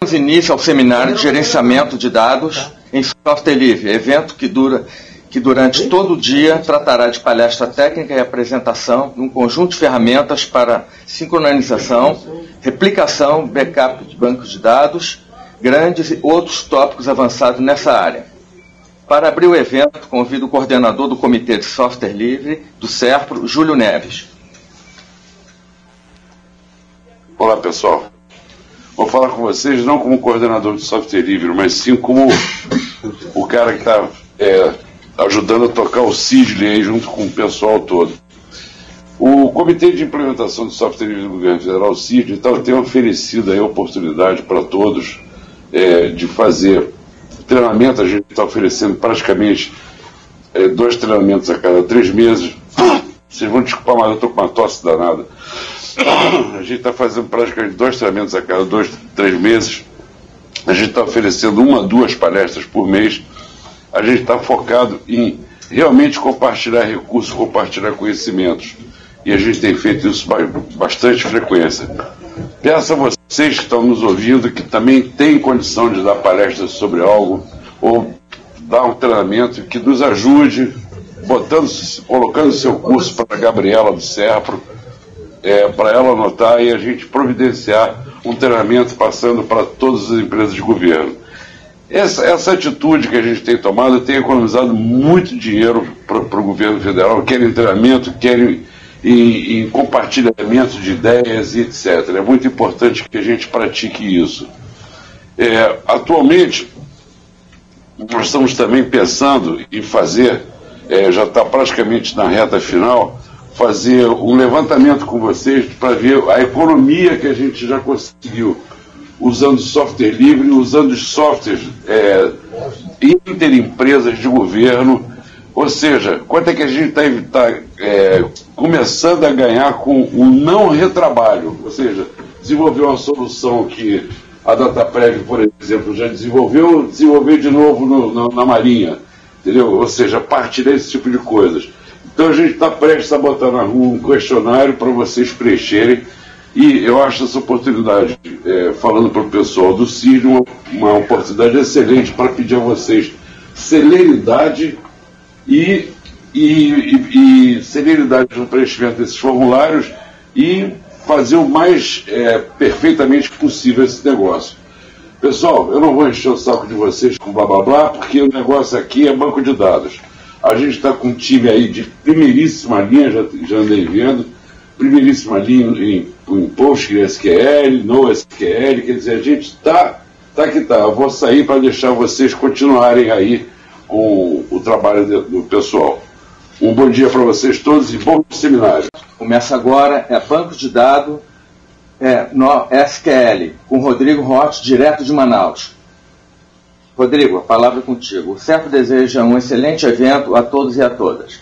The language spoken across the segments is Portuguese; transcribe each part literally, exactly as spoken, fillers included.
início ao seminário de gerenciamento de dados em software livre, evento que, dura, que durante todo o dia tratará de palestra técnica e apresentação de um conjunto de ferramentas para sincronização, replicação, backup de bancos de dados, grandes e outros tópicos avançados nessa área. Para abrir o evento, convido o coordenador do Comitê de Software Livre do SERPRO, Júlio Neves. Olá, pessoal. Vou falar com vocês não como coordenador de software livre, mas sim como o cara que está é, ajudando a tocar o Sigli aí junto com o pessoal todo. O Comitê de Implementação de Software Livre do Governo Federal, o Sigli, então, tem oferecido aí a oportunidade para todos é, de fazer treinamento. A gente está oferecendo praticamente é, dois treinamentos a cada três meses. Vocês vão desculpar, mas eu estou com uma tosse danada. A gente está fazendo praticamente dois treinamentos a cada dois, três meses. A gente está oferecendo uma, duas palestras por mês. A gente está focado em realmente compartilhar recursos, compartilhar conhecimentos. E a gente tem feito isso com bastante frequência. Peço a vocês que estão nos ouvindo, que também têm condição de dar palestras sobre algo, ou dar um treinamento que nos ajude, botando, colocando seu curso para a Gabriela do SERPRO, É, para ela anotar e a gente providenciar um treinamento passando para todas as empresas de governo. Essa, essa atitude que a gente tem tomado tem economizado muito dinheiro para o governo federal, querem treinamento, querem em, em compartilhamento de ideias e etcétera. É muito importante que a gente pratique isso. É, atualmente, nós estamos também pensando em fazer, é, já está praticamente na reta final, fazer um levantamento com vocês para ver a economia que a gente já conseguiu usando software livre, usando os softwares é, interempresas de governo, ou seja, quanto é que a gente está tá, é, começando a ganhar com o não retrabalho, ou seja, desenvolver uma solução que a DataPrev, por exemplo, já desenvolveu, desenvolver de novo no, no, na Marinha, entendeu? Ou seja, partilhar esse tipo de coisas. Então a gente está prestes a botar na rua um questionário para vocês preencherem, e eu acho essa oportunidade, é, falando para o pessoal do Sigli, uma, uma oportunidade excelente para pedir a vocês celeridade e, e, e, e celeridade no preenchimento desses formulários e fazer o mais é, perfeitamente possível esse negócio. Pessoal, eu não vou encher o saco de vocês com blá blá blá, porque o negócio aqui é banco de dados. A gente está com um time aí de primeiríssima linha, já, já andei vendo, primeiríssima linha em, em PostgreSQL, NoSQL, quer dizer, a gente está, tá que tá. Eu vou sair para deixar vocês continuarem aí com o trabalho de, do pessoal. Um bom dia para vocês todos e bom seminário. Começa agora, é banco de dados, é, NoSQL, com Rodrigo Roth, direto de Manaus. Rodrigo, a palavra é contigo. O SERPRO deseja um excelente evento a todos e a todas.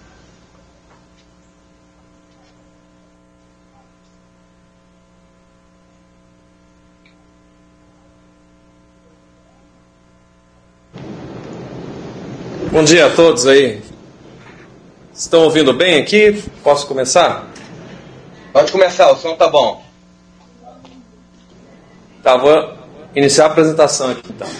Bom dia a todos aí. Estão ouvindo bem aqui? Posso começar? Pode começar, o som tá bom. Tá, vou iniciar a apresentação aqui então.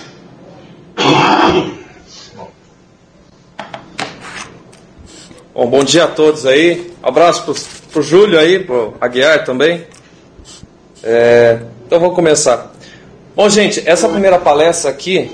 Bom, bom dia a todos aí. Um abraço para o Júlio aí, para o Aguiar também. É, então vamos começar. Bom, gente, essa primeira palestra aqui,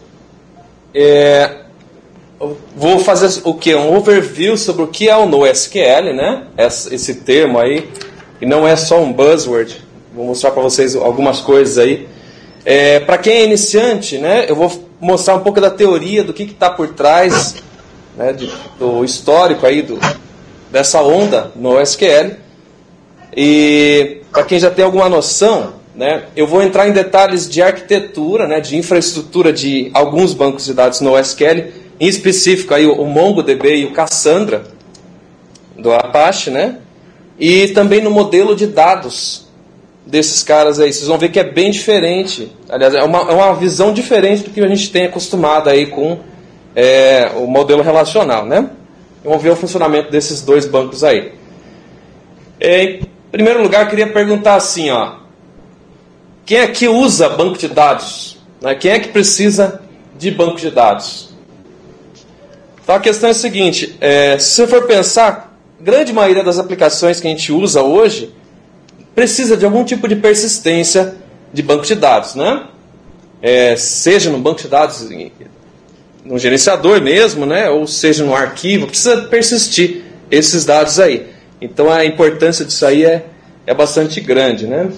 é, eu vou fazer o que? Um overview sobre o que é o NoSQL, né? Esse, esse termo aí, e não é só um buzzword. Vou mostrar para vocês algumas coisas aí. É, para quem é iniciante, né, eu vou mostrar um pouco da teoria do que está por trás, né, de, do histórico aí do, dessa onda no S Q L. E para quem já tem alguma noção, né, eu vou entrar em detalhes de arquitetura, né, de infraestrutura de alguns bancos de dados no S Q L, em específico aí o MongoDB e o Cassandra do Apache, né, e também no modelo de dados desses caras aí. Vocês vão ver que é bem diferente. Aliás, é uma, é uma visão diferente do que a gente tem acostumado aí com é, o modelo relacional, né? Vamos ver o funcionamento desses dois bancos aí. É, em primeiro lugar, eu queria perguntar assim, ó. quem é que usa banco de dados? Né? Quem é que precisa de banco de dados? Então a questão é a seguinte, é, se você for pensar, a grande maioria das aplicações que a gente usa hoje precisa de algum tipo de persistência de banco de dados, né? É, seja no banco de dados, no gerenciador mesmo, né? Ou seja no arquivo, precisa persistir esses dados aí. Então a importância disso aí é, é bastante grande, né?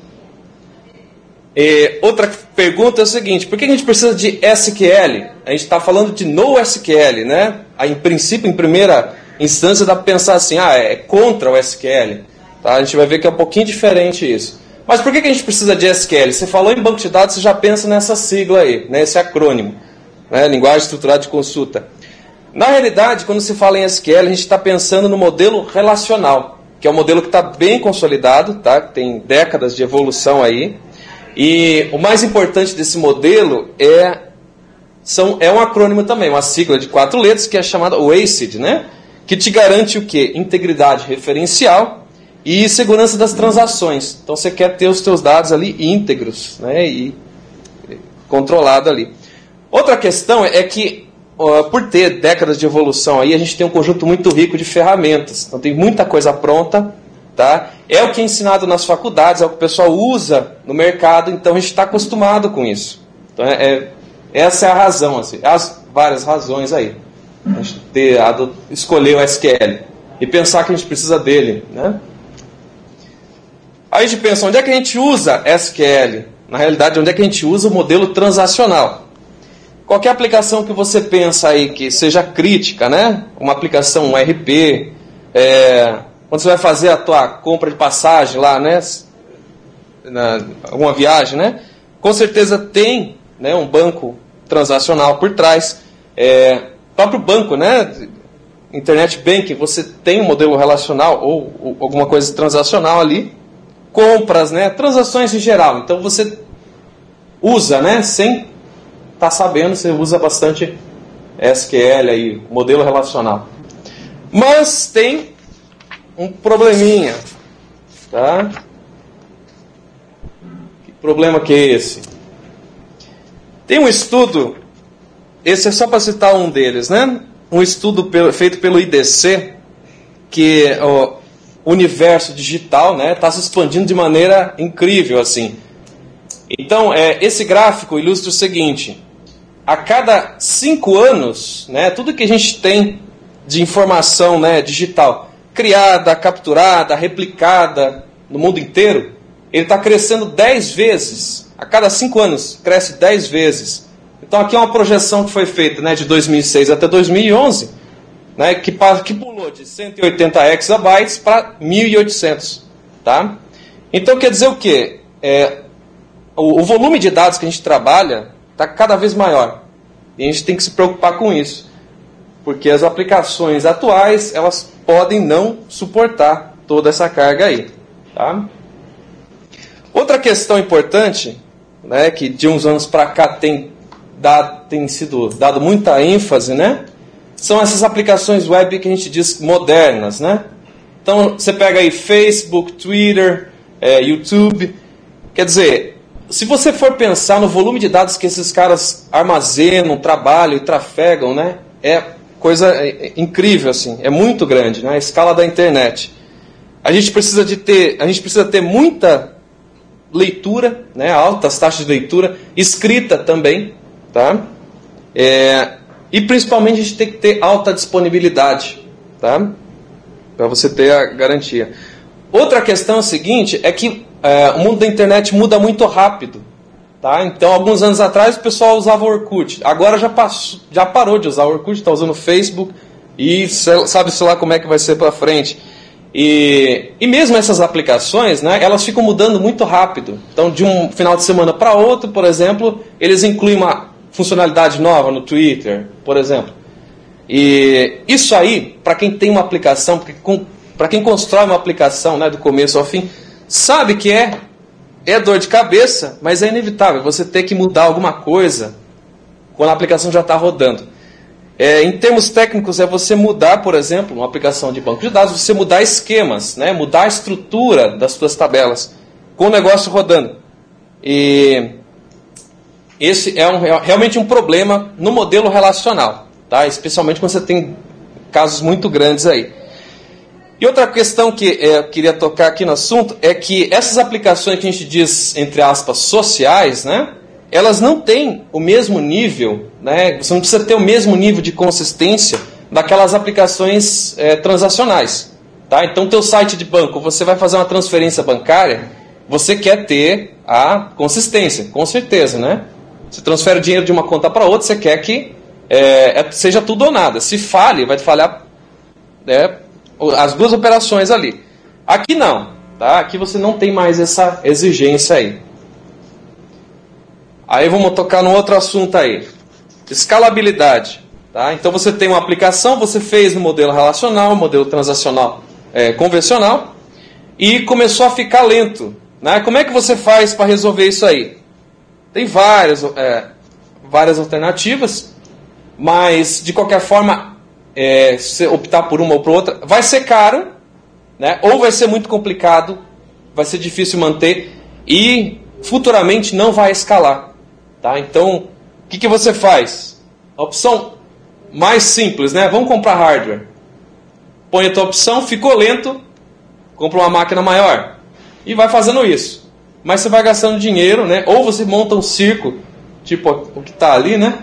E outra pergunta é o seguinte, por que a gente precisa de S Q L? A gente está falando de NoSQL, né? Aí, em princípio, em primeira instância, dá para pensar assim, ah, é contra o S Q L. Tá? A gente vai ver que é um pouquinho diferente isso. Mas por que a gente precisa de S Q L? Você falou em banco de dados, você já pensa nessa sigla aí, nesse acrônimo, né? Linguagem Estruturada de Consulta. Na realidade, quando se fala em S Q L, a gente está pensando no modelo relacional, que é um modelo que está bem consolidado, tá? Tem décadas de evolução aí. E o mais importante desse modelo é, são, é um acrônimo também, uma sigla de quatro letras, que é chamada O A C I D, né? Que te garante o quê? Integridade referencial e segurança das transações. Então você quer ter os seus dados ali íntegros, né? E controlado ali. Outra questão é que, uh, por ter décadas de evolução aí, a gente tem um conjunto muito rico de ferramentas. Então tem muita coisa pronta. Tá? É o que é ensinado nas faculdades, é o que o pessoal usa no mercado, então a gente está acostumado com isso. Então, é, é, essa é a razão, assim, as várias razões aí. A gente ter, a do, escolher o S Q L e pensar que a gente precisa dele. Né? Aí a gente pensa, onde é que a gente usa S Q L? Na realidade, onde é que a gente usa o modelo transacional? Qualquer aplicação que você pensa aí que seja crítica, né? Uma aplicação, um R P, é... quando você vai fazer a tua compra de passagem lá, né, na, alguma viagem, né, com certeza tem, né, um banco transacional por trás. É, próprio banco, né, Internet Banking, você tem um modelo relacional ou, ou alguma coisa transacional ali. Compras, né, transações em geral. Então você usa, né, sem estar sabendo, você usa bastante S Q L aí, modelo relacional. Mas tem um probleminha, tá? Que problema que é esse? Tem um estudo, esse é só para citar um deles, né? Um estudo pelo, feito pelo I D C, que o universo digital, né, está se expandindo de maneira incrível, assim. Então, é, esse gráfico ilustra o seguinte: a cada cinco anos, né, tudo que a gente tem de informação, né, digital criada, capturada, replicada no mundo inteiro, ele está crescendo dez vezes. A cada cinco anos, cresce dez vezes. Então aqui é uma projeção que foi feita, né, de dois mil e seis até dois mil e onze, né, que, que pulou de cento e oitenta exabytes para mil e oitocentos. Tá? Então quer dizer o quê? É, o, o volume de dados que a gente trabalha está cada vez maior. E a gente tem que se preocupar com isso. Porque as aplicações atuais, elas podem não suportar toda essa carga aí. Tá? Outra questão importante, né, que de uns anos para cá tem, dado, tem sido dado muita ênfase, né, são essas aplicações web que a gente diz modernas. Né? Então você pega aí Facebook, Twitter, é, YouTube. Quer dizer, se você for pensar no volume de dados que esses caras armazenam, trabalham e trafegam, né, é coisa incrível, assim, é muito grande, né? A escala da internet. A gente precisa de ter, a gente precisa ter muita leitura, né? Altas taxas de leitura, escrita também, tá? É, e principalmente a gente tem que ter alta disponibilidade, tá? Para você ter a garantia. Outra questão é a seguinte, é que é, o mundo da internet muda muito rápido. Tá? Então, alguns anos atrás o pessoal usava o Orkut. Agora já, passou, já parou de usar o Orkut, está usando o Facebook e sabe-se lá como é que vai ser para frente. E, e mesmo essas aplicações, né, elas ficam mudando muito rápido. Então, de um final de semana para outro, por exemplo, eles incluem uma funcionalidade nova no Twitter, por exemplo. E isso aí, para quem tem uma aplicação, para quem constrói uma aplicação, né, do começo ao fim, sabe que é É dor de cabeça, mas é inevitável você ter que mudar alguma coisa quando a aplicação já está rodando. É, em termos técnicos, é você mudar, por exemplo, uma aplicação de banco de dados, você mudar esquemas, né? Mudar a estrutura das suas tabelas com o negócio rodando. E esse é um, realmente um problema no modelo relacional, tá? Especialmente quando você tem casos muito grandes aí. E outra questão que eu queria tocar aqui no assunto é que essas aplicações que a gente diz, entre aspas, sociais, né, elas não têm o mesmo nível, né, você não precisa ter o mesmo nível de consistência daquelas aplicações é, transacionais. Tá? Então, teu site de banco, você vai fazer uma transferência bancária, você quer ter a consistência, com certeza, né? Você transfere o dinheiro de uma conta para outra, você quer que é, seja tudo ou nada. Se falhe, vai falhar é, as duas operações ali. Aqui não, tá? Aqui você não tem mais essa exigência aí. Aí vamos tocar num outro assunto aí. Escalabilidade. Tá? Então você tem uma aplicação, você fez no modelo relacional, modelo transacional é, convencional, e começou a ficar lento. Né? Como é que você faz para resolver isso aí? Tem várias, é, várias alternativas, mas de qualquer forma, é, se optar por uma ou por outra, vai ser caro, né? Ou vai ser muito complicado, vai ser difícil manter e futuramente não vai escalar. Tá? Então, o que, que você faz? A opção mais simples, né? Vamos comprar hardware. Põe a tua opção, ficou lento, compra uma máquina maior. E vai fazendo isso. Mas você vai gastando dinheiro, né? Ou você monta um circo, tipo o que está ali, né?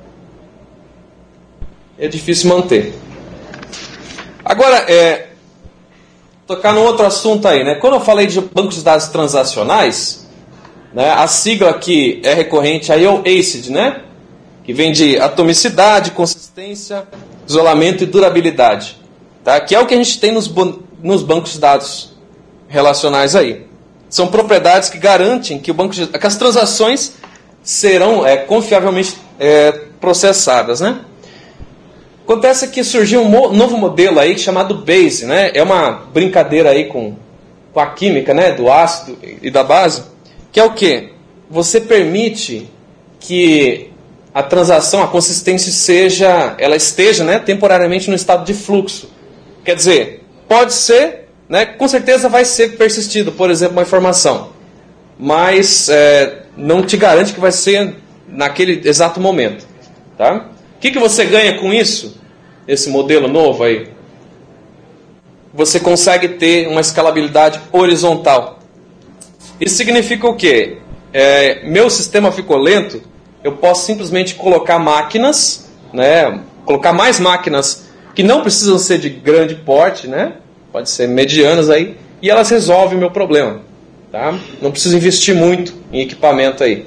É difícil manter. Agora, é, tocar num outro assunto aí, né? Quando eu falei de bancos de dados transacionais, né, a sigla que é recorrente aí é o A C I D, né? Que vem de atomicidade, consistência, isolamento e durabilidade. Tá? Que é o que a gente tem nos, nos bancos de dados relacionais aí. São propriedades que garantem que, o banco de, que as transações serão é, confiavelmente é, processadas. Né? Acontece que surgiu um mo- novo modelo aí chamado BASE. Né? É uma brincadeira aí com, com a química, né? Do ácido e da base. Que é o quê? Você permite que a transação, a consistência seja, ela esteja, né, temporariamente no estado de fluxo. Quer dizer, pode ser, né, com certeza vai ser persistido, por exemplo, uma informação, mas é, não te garante que vai ser naquele exato momento. Tá? O que, que você ganha com isso, esse modelo novo aí? Você consegue ter uma escalabilidade horizontal. Isso significa o quê? É, meu sistema ficou lento, eu posso simplesmente colocar máquinas, né, colocar mais máquinas que não precisam ser de grande porte, né, pode ser medianas aí, e elas resolvem o meu problema. Tá? Não preciso investir muito em equipamento aí.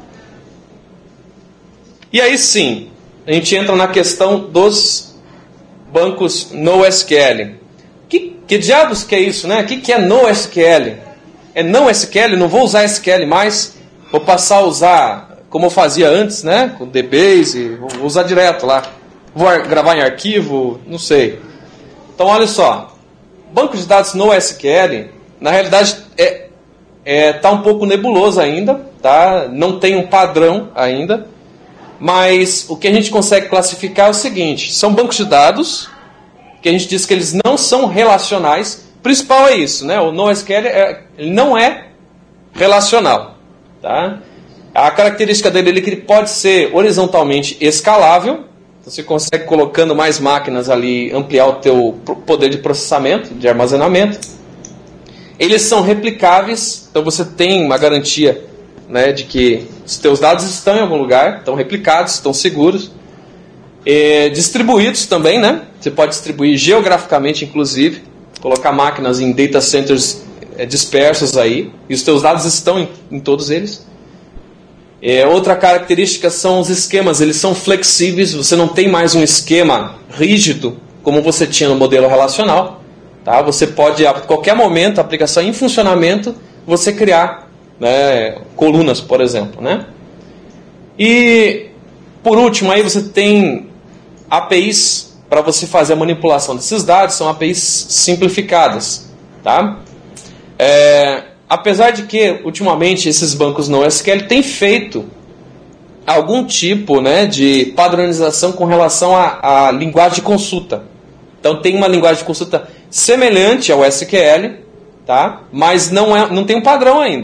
E aí sim, a gente entra na questão dos bancos NoSQL. Que, que diabos que é isso, né? O que, que é NoSQL? É não S Q L, não vou usar S Q L mais, vou passar a usar como eu fazia antes, né? Com DBase, vou usar direto lá. Vou gravar em arquivo, não sei. Então, olha só. Banco de dados NoSQL, na realidade, é, é, tá um pouco nebuloso ainda, tá? Não tem um padrão ainda. Mas o que a gente consegue classificar é o seguinte. São bancos de dados, que a gente diz que eles não são relacionais. O principal é isso, né? O NoSQL é, ele não é relacional, tá? A característica dele é que ele pode ser horizontalmente escalável. Então você consegue, colocando mais máquinas ali, ampliar o teu poder de processamento, de armazenamento. Eles são replicáveis, então você tem uma garantia, né, de que os teus dados estão em algum lugar, estão replicados, estão seguros. E distribuídos também, né? Você pode distribuir geograficamente, inclusive, colocar máquinas em data centers dispersos aí, e os teus dados estão em, em todos eles. É, outra característica são os esquemas, eles são flexíveis, você não tem mais um esquema rígido como você tinha no modelo relacional. Tá? Você pode, a qualquer momento, a aplicação em funcionamento, você criar, né, colunas, por exemplo. Né? E, por último, aí você tem A P Is para você fazer a manipulação desses dados, são A P Is simplificadas. Tá? É, apesar de que, ultimamente, esses bancos NoSQL têm feito algum tipo, né, de padronização com relação à, à linguagem de consulta. Então, tem uma linguagem de consulta semelhante ao S Q L, tá? Mas não, é, não tem um padrão ainda.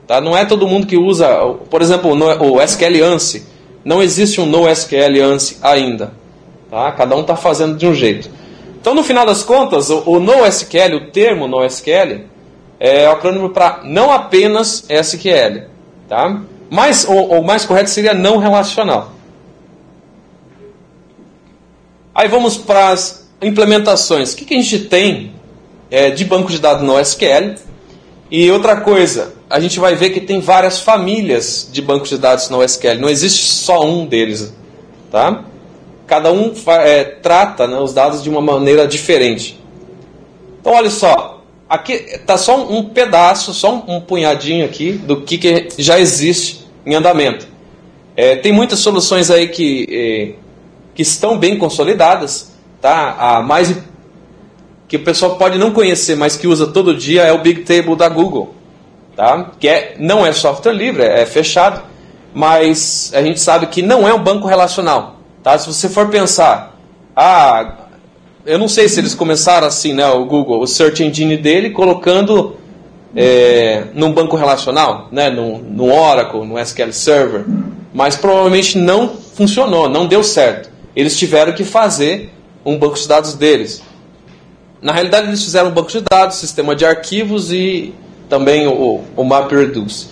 Tá? Não é todo mundo que usa, por exemplo, o S Q L ANSI. Não existe um NoSQL ANSI ainda. Tá? Cada um está fazendo de um jeito. Então, no final das contas, o, o NoSQL, o termo NoSQL, é o acrônimo para não apenas S Q L. Tá? Mas o, o mais correto seria não relacional. Aí vamos para as implementações. O que, que a gente tem é, de banco de dados NoSQL? E outra coisa, a gente vai ver que tem várias famílias de bancos de dados NoSQL. Não existe só um deles. Tá? Cada um é, trata, né, os dados de uma maneira diferente. Então, olha só. Aqui está só um, um pedaço, só um, um punhadinho aqui do que, que já existe em andamento. É, tem muitas soluções aí que, é, que estão bem consolidadas. Tá? A mais que o pessoal pode não conhecer, mas que usa todo dia, é o Bigtable da Google. Tá? Que é, não é software livre, é fechado, mas a gente sabe que não é um banco relacional. Tá? Se você for pensar, ah, eu não sei se eles começaram assim, né, o Google, o search engine dele, colocando é, num banco relacional, né, no, no Oracle, no S Q L Server, mas provavelmente não funcionou, não deu certo. Eles tiveram que fazer um banco de dados deles. Na realidade, eles fizeram um banco de dados, sistema de arquivos e também o, o MapReduce.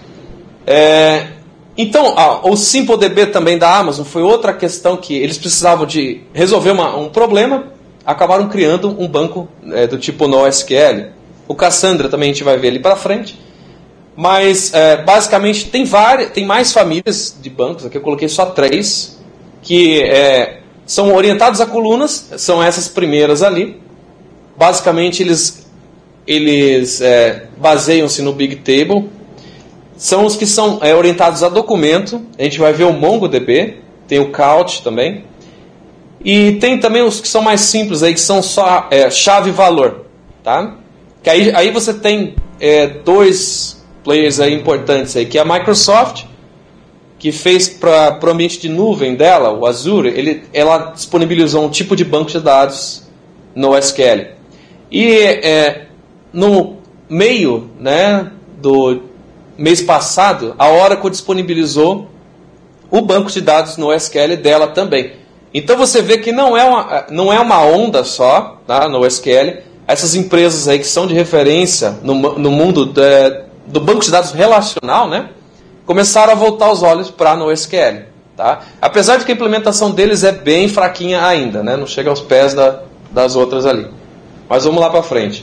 É, então, ah, o SimpleDB também da Amazon foi outra questão que eles precisavam de resolver uma, um problema, acabaram criando um banco é, do tipo NoSQL. O Cassandra também a gente vai ver ali para frente. Mas, é, basicamente, tem, várias, tem mais famílias de bancos, aqui eu coloquei só três, que é, são orientados a colunas, são essas primeiras ali. Basicamente, eles, eles é, baseiam-se no Bigtable. São os que são é, orientados a documento. A gente vai ver o MongoDB, tem o Couch também. E tem também os que são mais simples, aí, que são só é, chave e valor. Tá? Que aí, aí você tem é, dois players aí importantes, aí, que é a Microsoft, que fez para o ambiente de nuvem dela, o Azure, ele, ela disponibilizou um tipo de banco de dados no S Q L. E é, no meio, né, do mês passado, a Oracle disponibilizou o banco de dados no S Q L dela também. Então você vê que não é uma, não é uma onda só, tá, no S Q L. Essas empresas aí que são de referência no, no mundo do, do banco de dados relacional, né, começaram a voltar os olhos para no S Q L. Tá? Apesar de que a implementação deles é bem fraquinha ainda, né, não chega aos pés da, das outras ali. Mas vamos lá para frente.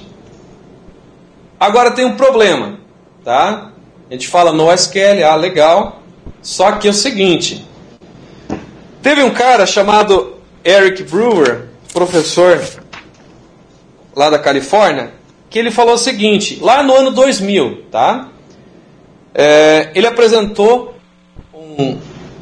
Agora tem um problema, tá? A gente fala no S Q L, ah, legal. Só que é o seguinte. Teve um cara chamado Eric Brewer, professor lá da Califórnia, que ele falou o seguinte, lá no ano dois mil, tá? É, ele apresentou um,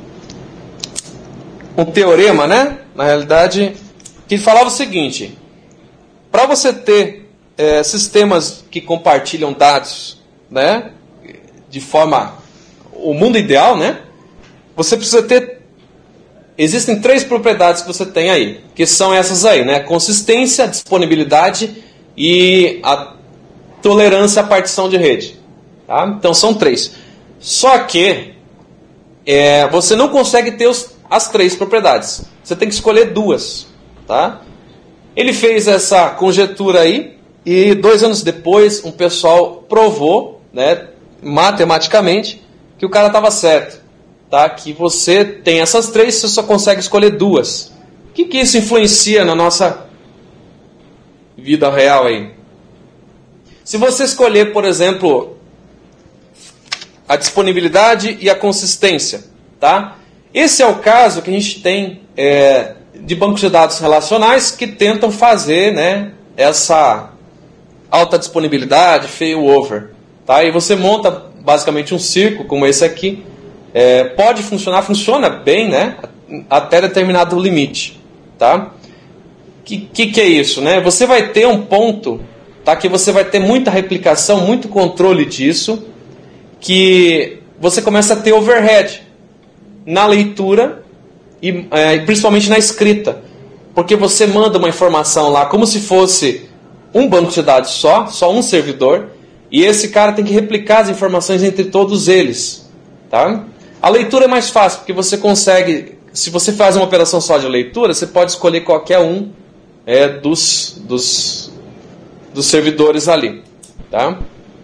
um teorema, né? Na realidade, que falava o seguinte: para você ter é, sistemas que compartilham dados, né, de forma, o mundo ideal, né, você precisa ter, existem três propriedades que você tem aí, que são essas aí, né, consistência, disponibilidade e a tolerância à partição de rede. Tá? Então são três. Só que é, você não consegue ter os, as três propriedades. Você tem que escolher duas. Tá? Ele fez essa conjectura aí e dois anos depois um pessoal provou, né, matematicamente, que o cara estava certo. Tá? Que você tem essas três, você só consegue escolher duas. O que, que isso influencia na nossa vida real aí? Se você escolher, por exemplo, a disponibilidade e a consistência, tá? Esse é o caso que a gente tem é, de bancos de dados relacionais que tentam fazer, né, essa alta disponibilidade, failover, tá? E você monta basicamente um círculo como esse aqui. É, pode funcionar, funciona bem, né, até determinado limite, tá? Que, que que é isso, né? Você vai ter um ponto, tá, que você vai ter muita replicação, muito controle disso, que você começa a ter overhead na leitura e é, principalmente na escrita, porque você manda uma informação lá como se fosse um banco de dados só, só um servidor, E esse cara tem que replicar as informações entre todos eles. Tá? A leitura é mais fácil, porque você consegue... Se você faz uma operação só de leitura, você pode escolher qualquer um é, dos, dos, dos servidores ali. Tá?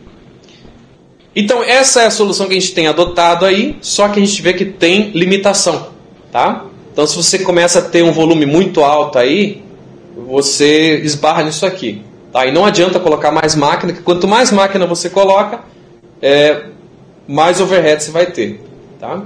Então, essa é a solução que a gente tem adotado aí, só que a gente vê que tem limitação. Tá? Então, se você começa a ter um volume muito alto aí, você esbarra nisso aqui. Tá? E não adianta colocar mais máquina, que quanto mais máquina você coloca, é, mais overhead você vai ter. Tá?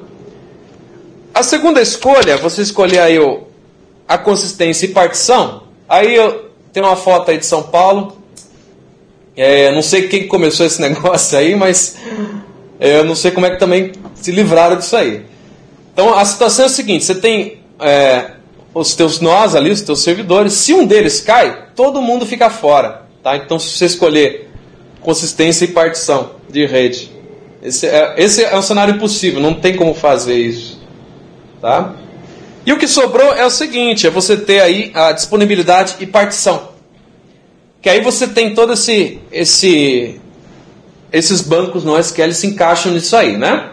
A segunda escolha, você escolher aí o, a consistência e partição. Aí eu tenho uma foto aí de São Paulo. É, não sei quem começou esse negócio aí, mas é, eu não sei como é que também se livraram disso aí. Então a situação é a seguinte: você tem é, os teus nós ali, os teus servidores. Se um deles cai, todo mundo fica fora. Tá? Então se você escolher consistência e partição de rede, esse é, esse é um cenário impossível, não tem como fazer isso. Tá? E o que sobrou é o seguinte: é você ter aí a disponibilidade e partição. Que aí você tem todo esse, esse esses bancos no S Q L se encaixam nisso aí, né?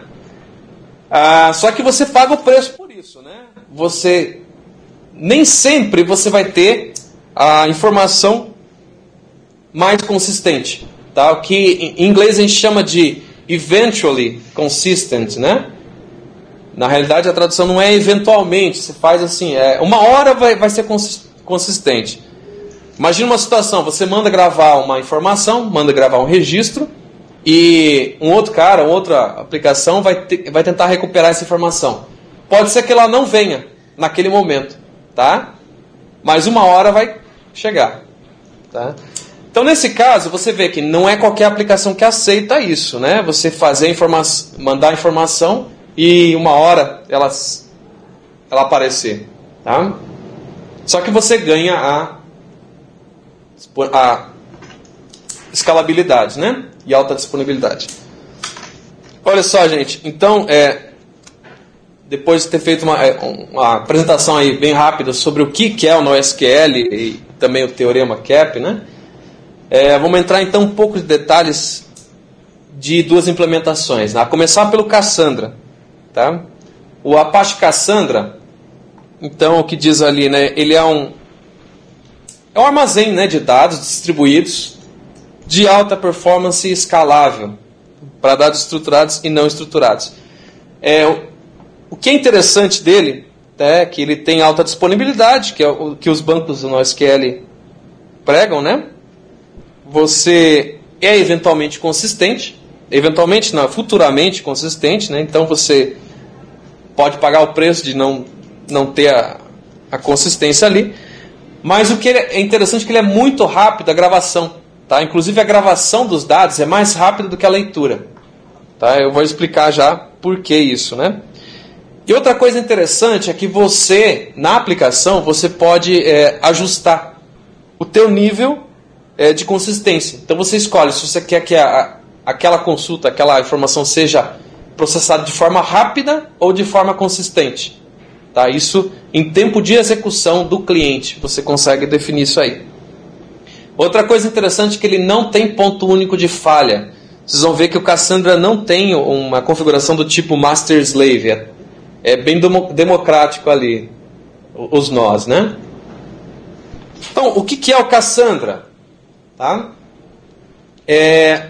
Ah, só que você paga o preço por isso, né? Você nem sempre você vai ter a informação mais consistente, tá? O que em inglês a gente chama de eventually consistent, né? Na realidade a tradução não é eventualmente, você faz assim, é, uma hora vai, vai ser consistente. Imagina uma situação, você manda gravar uma informação, manda gravar um registro, e um outro cara, outra aplicação vai, te, vai tentar recuperar essa informação. Pode ser que ela não venha naquele momento, tá? Mas uma hora vai chegar. Tá? Então, nesse caso, você vê que não é qualquer aplicação que aceita isso, né? Você fazer informa mandar informação e uma hora ela, ela aparecer. Tá? Só que você ganha a a escalabilidade, né? E alta disponibilidade. Olha só, gente. Então, é, depois de ter feito uma, uma apresentação aí bem rápida sobre o que é o NoSQL e também o teorema CAP, né? É, vamos entrar então um pouco de detalhes de duas implementações. Né? A começar pelo Cassandra. Tá? O Apache Cassandra, então, o que diz ali, né? Ele é um É um armazém, né, de dados distribuídos de alta performance e escalável para dados estruturados e não estruturados. É, o, o que é interessante dele é que ele tem alta disponibilidade, que é o que os bancos do NoSQL pregam, né? Você é eventualmente consistente, eventualmente não, futuramente consistente, né? Então você pode pagar o preço de não, não ter a, a consistência ali. Mas o que é interessante é que ele é muito rápido a gravação. Tá? Inclusive a gravação dos dados é mais rápida do que a leitura. Tá? Eu vou explicar já por que isso. Né? E outra coisa interessante é que você, na aplicação, você pode é, ajustar o teu nível é, de consistência. Então você escolhe se você quer que a, aquela consulta, aquela informação seja processada de forma rápida ou de forma consistente. Tá? Isso em tempo de execução do cliente, você consegue definir isso aí. Outra coisa interessante é que ele não tem ponto único de falha. Vocês vão ver que o Cassandra não tem uma configuração do tipo master-slave. É, é bem democrático ali, os nós, né? Então, o que é o Cassandra? Tá? É...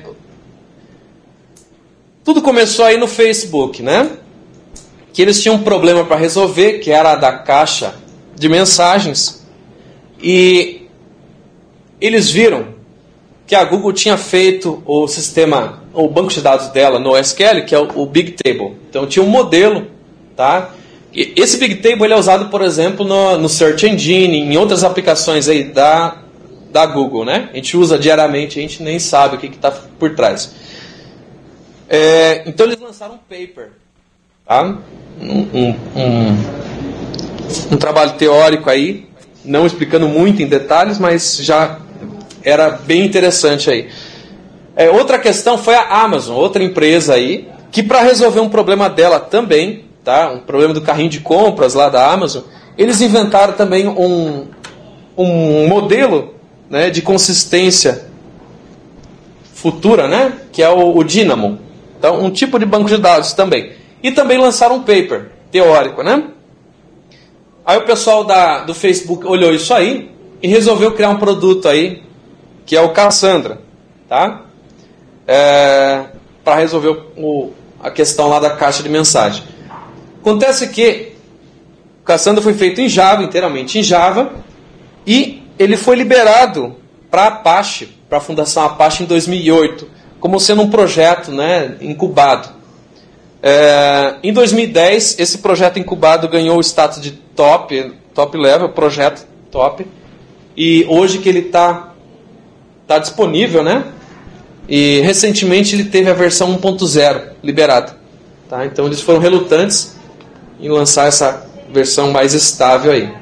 Tudo começou aí no Facebook, né? Que eles tinham um problema para resolver, que era a da caixa de mensagens, e eles viram que a Google tinha feito o sistema, o banco de dados dela no S Q L, que é o Bigtable. Então tinha um modelo, tá? E esse Bigtable ele é usado, por exemplo, no, no Search Engine, em outras aplicações aí da, da Google, né? A gente usa diariamente, a gente nem sabe o que está por trás. É, então eles lançaram um paper, tá? Um, um, um, um trabalho teórico aí, não explicando muito em detalhes, mas já era bem interessante aí. É, outra questão foi a Amazon, outra empresa aí, que para resolver um problema dela também, tá? Um problema do carrinho de compras lá da Amazon, eles inventaram também um, um modelo, né, de consistência futura, né? Que é o, o Dynamo. Então, um tipo de banco de dados também. E também lançaram um paper teórico, né? Aí o pessoal da, do Facebook olhou isso aí e resolveu criar um produto aí, que é o Cassandra, tá? É, para resolver o, a questão lá da caixa de mensagem. Acontece que o Cassandra foi feito em Java, inteiramente em Java, e ele foi liberado para a Apache, para a Fundação Apache em dois mil e oito, como sendo um projeto, né, incubado. É, em dois mil e dez, esse projeto incubado ganhou o status de top, top level, projeto top, e hoje que ele está tá disponível, né? E recentemente ele teve a versão um ponto zero liberada. Tá? Então eles foram relutantes em lançar essa versão mais estável aí.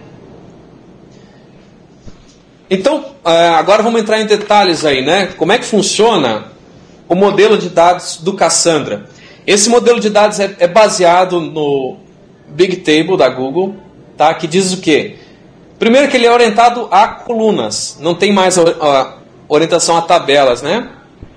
Então, agora vamos entrar em detalhes aí, né? Como é que funciona o modelo de dados do Cassandra? Esse modelo de dados é, é baseado no Big Table da Google, tá? Que diz o quê? Primeiro que ele é orientado a colunas, não tem mais a, a orientação a tabelas, né?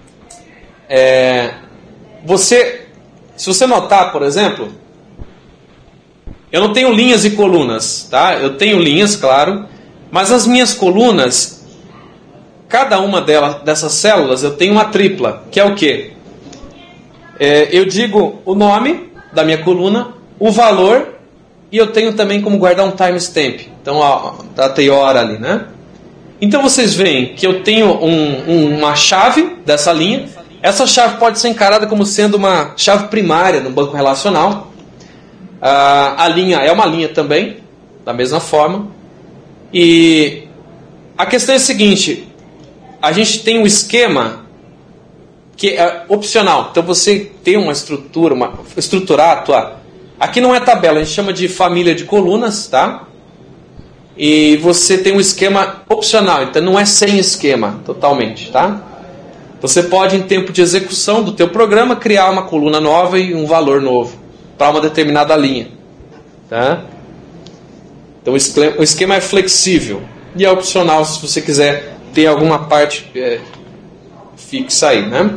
É, você, se você notar, por exemplo, eu não tenho linhas e colunas, tá? Eu tenho linhas, claro, mas as minhas colunas, cada uma delas, dessas células, eu tenho uma tripla, que é o quê? É, eu digo o nome da minha coluna, o valor, e eu tenho também como guardar um timestamp. Então, ó, data e hora ali, né? Então, vocês veem que eu tenho um, um, uma chave dessa linha. Essa chave pode ser encarada como sendo uma chave primária no banco relacional. Ah, a linha é uma linha também, da mesma forma. E a questão é a seguinte, a gente tem um esquema que é opcional. Então você tem uma estrutura, uma, estruturar, atuar. Aqui não é tabela, a gente chama de família de colunas, tá? E você tem um esquema opcional, então não é sem esquema totalmente, tá? Você pode, em tempo de execução do teu programa, criar uma coluna nova e um valor novo para uma determinada linha, tá? Então o esquema é flexível e é opcional se você quiser ter alguma parte é, fixa aí, né?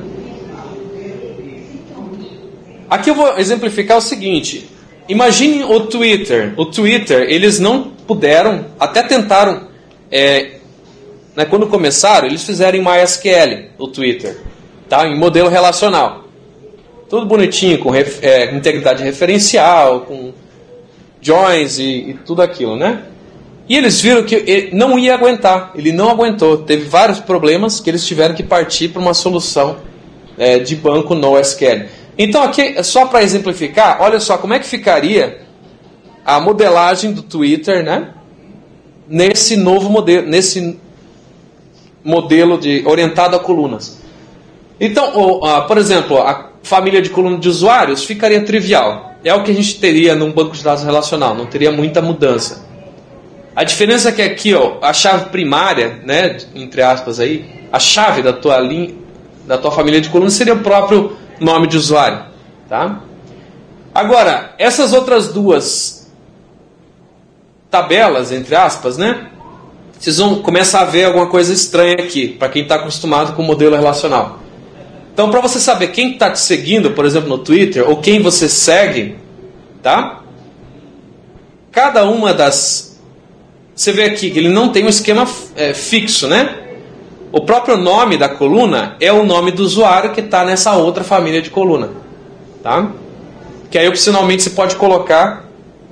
Aqui eu vou exemplificar o seguinte. Imagine o Twitter. O Twitter, eles não puderam, até tentaram, é, né, quando começaram, eles fizeram em MySQL o Twitter, tá? Em modelo relacional. Tudo bonitinho, com ref, é, integridade referencial, com joins e, e tudo aquilo, né? E eles viram que ele não ia aguentar, ele não aguentou. Teve vários problemas que eles tiveram que partir para uma solução é, de banco NoSQL. Então aqui, só para exemplificar, olha só como é que ficaria a modelagem do Twitter, né? Nesse novo modelo, nesse modelo de, orientado a colunas. Então, o, a, por exemplo, a família de coluna de usuários ficaria trivial. É o que a gente teria num banco de dados relacional, não teria muita mudança. A diferença é que aqui, ó, a chave primária, né, entre aspas aí, a chave da tua linha, da tua família de colunas seria o próprio nome de usuário, tá? Agora, essas outras duas tabelas, entre aspas, né? Vocês vão começar a ver alguma coisa estranha aqui, para quem está acostumado com o modelo relacional. Então, para você saber quem está te seguindo, por exemplo, no Twitter, ou quem você segue, tá? Cada uma das... Você vê aqui que ele não tem um esquema é, fixo, né? O próprio nome da coluna é o nome do usuário que está nessa outra família de coluna, tá? Que aí opcionalmente você pode colocar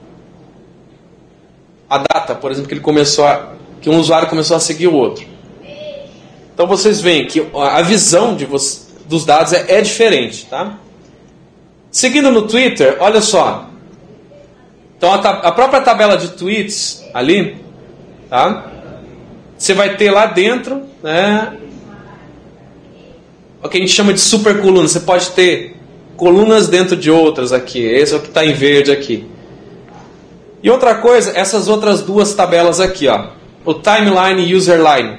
a data, por exemplo, que ele começou a, que um usuário começou a seguir o outro. Então vocês veem que a visão de você, dos dados é, é diferente, tá? Seguindo no Twitter, olha só. Então a, a própria tabela de tweets ali, tá? Você vai ter lá dentro, né, o que a gente chama de super coluna. Você pode ter colunas dentro de outras aqui. Esse é o que está em verde aqui. E outra coisa, essas outras duas tabelas aqui, ó, o timeline e userline,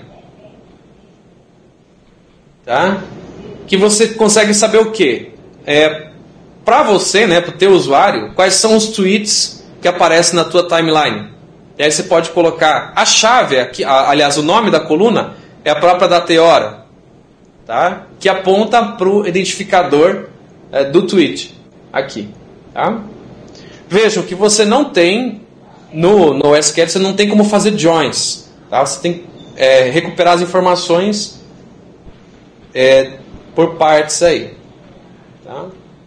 tá? Que você consegue saber o quê? É, para você, né, para o teu usuário, quais são os tweets que aparecem na tua timeline. E aí você pode colocar a chave, aqui, a, aliás, o nome da coluna é a própria data e hora. tá? Que aponta para o identificador é, do tweet, aqui. Tá? Vejam que você não tem, no, no S Q L, você não tem como fazer joins. Tá? Você tem que é, recuperar as informações é, por partes aí. Tá?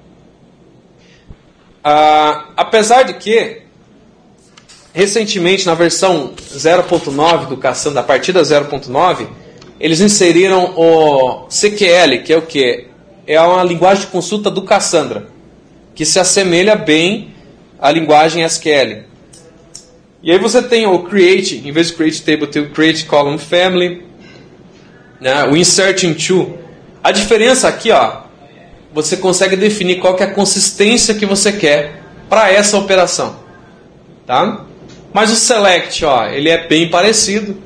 Ah, apesar de que, recentemente, na versão zero ponto nove do Cassandra, a partir da zero ponto nove, eles inseriram o C Q L, que é o quê? É uma linguagem de consulta do Cassandra, que se assemelha bem à linguagem S Q L. E aí você tem o create, em vez de create table, tem o create column family, né? O insert into. A diferença aqui, ó, você consegue definir qual que é a consistência que você quer para essa operação. Tá? Mas o select, ó, ele é bem parecido.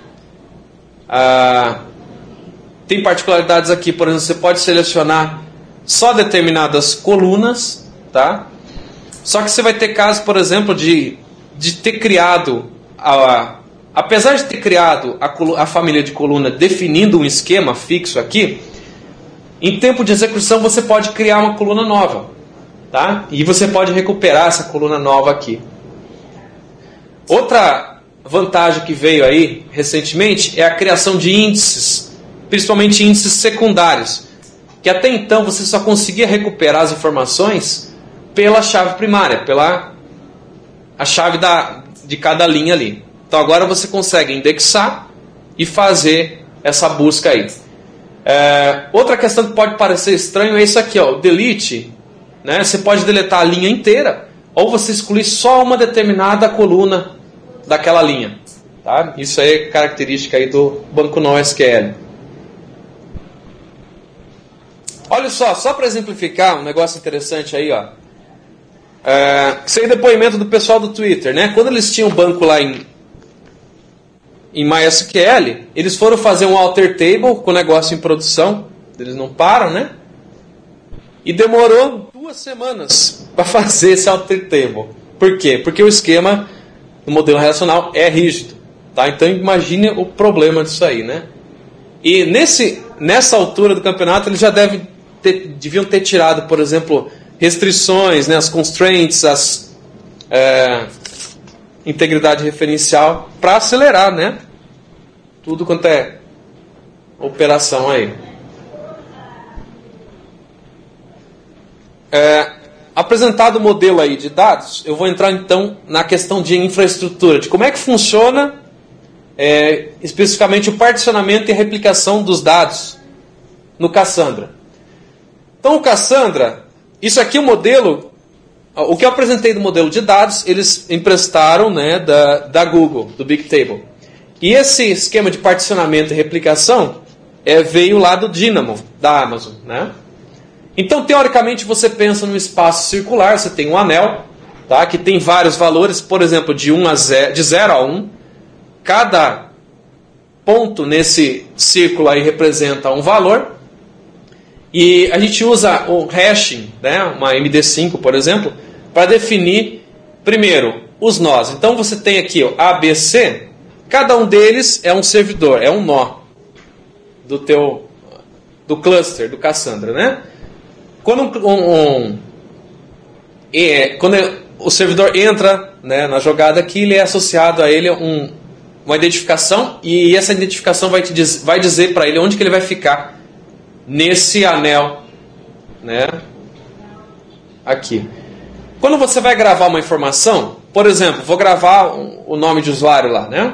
Ah, tem particularidades aqui, por exemplo, você pode selecionar só determinadas colunas, tá? Só que você vai ter casos, por exemplo, de, de ter criado, a, apesar de ter criado a, a família de coluna definindo um esquema fixo aqui, em tempo de execução você pode criar uma coluna nova, tá? E você pode recuperar essa coluna nova aqui. Outra vantagem que veio aí recentemente é a criação de índices, principalmente índices secundários, que até então você só conseguia recuperar as informações pela chave primária, pela a chave da, de cada linha ali. Então agora você consegue indexar e fazer essa busca aí. É, outra questão que pode parecer estranho é isso aqui, ó, o delete, né? Você pode deletar a linha inteira ou você excluir só uma determinada coluna daquela linha, tá? Isso aí é característica aí do banco NoSQL. Olha só, só para exemplificar um negócio interessante aí, ó. É, isso aí é depoimento do pessoal do Twitter, né? Quando eles tinham um banco lá em em MySQL, eles foram fazer um alter table com o negócio em produção, eles não param, né? E demorou duas semanas para fazer esse alter table. Por quê? Porque o esquema do modelo relacional é rígido, tá? Então imagine o problema disso aí, né? E nesse, nessa altura do campeonato eles já devem ter, deviam ter tirado, por exemplo, restrições, né? As constraints, as é, integridade referencial para acelerar, né? Tudo quanto é operação aí. É, apresentado o modelo aí de dados, eu vou entrar então na questão de infraestrutura, de como é que funciona é, especificamente o particionamento e replicação dos dados no Cassandra. Então o Cassandra, isso aqui é o modelo, o que eu apresentei do modelo de dados, eles emprestaram, né, da, da Google, do Bigtable. E esse esquema de particionamento e replicação é, veio lá do Dynamo, da Amazon, né? Então, teoricamente, você pensa num espaço circular, você tem um anel, tá, que tem vários valores, por exemplo, de, um a zero, de zero a um. Cada ponto nesse círculo aí representa um valor. E a gente usa o hashing, né, uma M D cinco, por exemplo, para definir, primeiro, os nós. Então, você tem aqui o A, B, C. Cada um deles é um servidor, é um nó do teu do cluster, do Cassandra, né? Quando, um, um, é, quando o servidor entra, né, na jogada aqui, ele é associado a ele um, uma identificação e essa identificação vai, te diz, vai dizer para ele onde que ele vai ficar nesse anel, né, aqui. Quando você vai gravar uma informação, por exemplo, vou gravar um, o nome de usuário lá, né?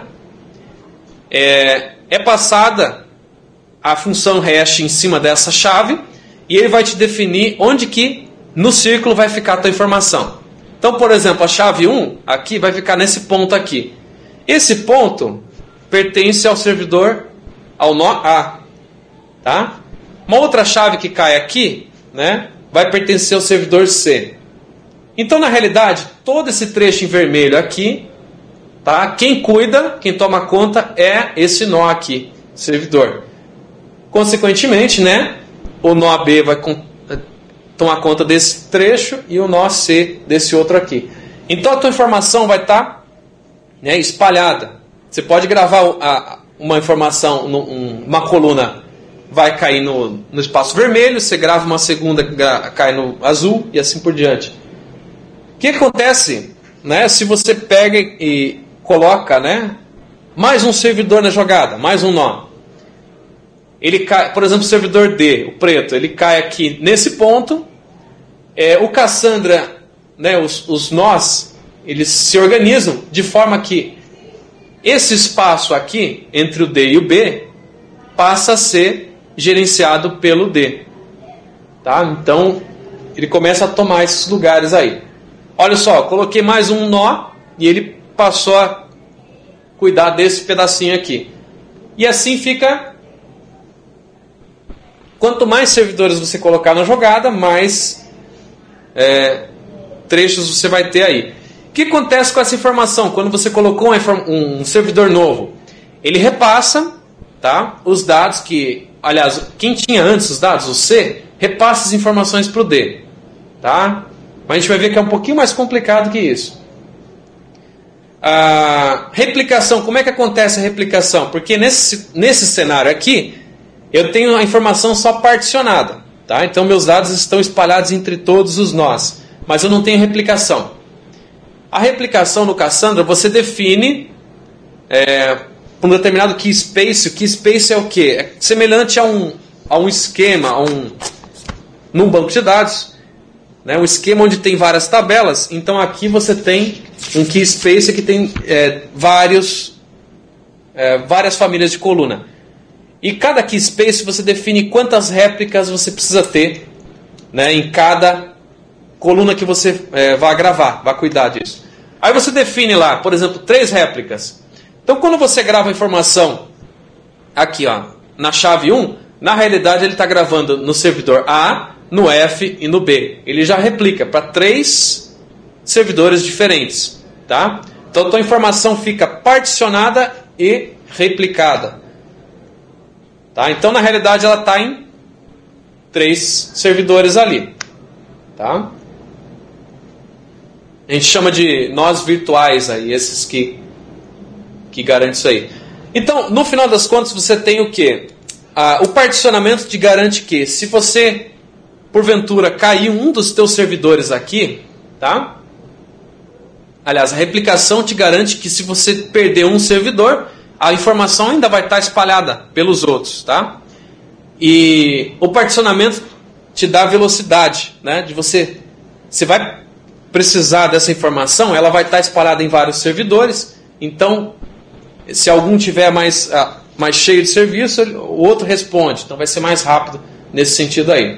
É, é passada a função hash em cima dessa chave e ele vai te definir onde que no círculo vai ficar a tua informação. Então, por exemplo, a chave um aqui vai ficar nesse ponto aqui. Esse ponto pertence ao servidor, ao nó A. Tá? Uma outra chave que cai aqui, né, vai pertencer ao servidor C. Então, na realidade, todo esse trecho em vermelho aqui, tá, quem cuida, quem toma conta é esse nó aqui, servidor. Consequentemente, né, o nó B vai tomar conta desse trecho e o nó C desse outro aqui. Então a tua informação vai estar, né, espalhada. Você pode gravar a, uma informação, uma coluna vai cair no, no espaço vermelho, você grava uma segunda, cai no azul e assim por diante. O que acontece, né, se você pega e coloca, né, mais um servidor na jogada, mais um nó? Ele cai, por exemplo, o servidor D, o preto, ele cai aqui nesse ponto. É, o Cassandra, né, os, os nós, eles se organizam de forma que esse espaço aqui, entre o D e o B, passa a ser gerenciado pelo D. Tá? Então, ele começa a tomar esses lugares aí. Olha só, coloquei mais um nó e ele passou a cuidar desse pedacinho aqui. E assim fica... Quanto mais servidores você colocar na jogada, mais é, trechos você vai ter aí. O que acontece com essa informação? Quando você colocou um, um servidor novo, ele repassa, tá, os dados que... Aliás, quem tinha antes os dados, o C, repassa as informações para o D. Tá? Mas a gente vai ver que é um pouquinho mais complicado que isso. A replicação, como é que acontece a replicação? Porque nesse, nesse cenário aqui, eu tenho a informação só particionada. Tá? Então meus dados estão espalhados entre todos os nós. Mas eu não tenho replicação. A replicação no Cassandra, você define é, um determinado key space. O key space é o quê? É semelhante a um, a um esquema, a um, num banco de dados. Né? Um esquema onde tem várias tabelas. Então aqui você tem um key space que tem é, vários, é, várias famílias de coluna. E cada key space você define quantas réplicas você precisa ter, né, em cada coluna que você é, vai gravar, vai cuidar disso. Aí você define lá, por exemplo, três réplicas. Então quando você grava a informação aqui, ó, na chave um, na realidade ele está gravando no servidor A, no F e no B. Ele já replica para três servidores diferentes. Tá? Então a tua informação fica particionada e replicada. Tá? Então, na realidade, ela está em três servidores ali. Tá? A gente chama de nós virtuais, aí, esses que, que garantem isso aí. Então, no final das contas, você tem o quê? Ah, o particionamento te garante que, se você, porventura, cair um dos teus servidores aqui, tá? Aliás, a replicação te garante que, se você perder um servidor, a informação ainda vai estar espalhada pelos outros, tá? E o particionamento te dá velocidade, né? De você, você vai precisar dessa informação, ela vai estar espalhada em vários servidores. Então, se algum tiver mais, ah, mais cheio de serviço, o outro responde. Então, vai ser mais rápido nesse sentido aí.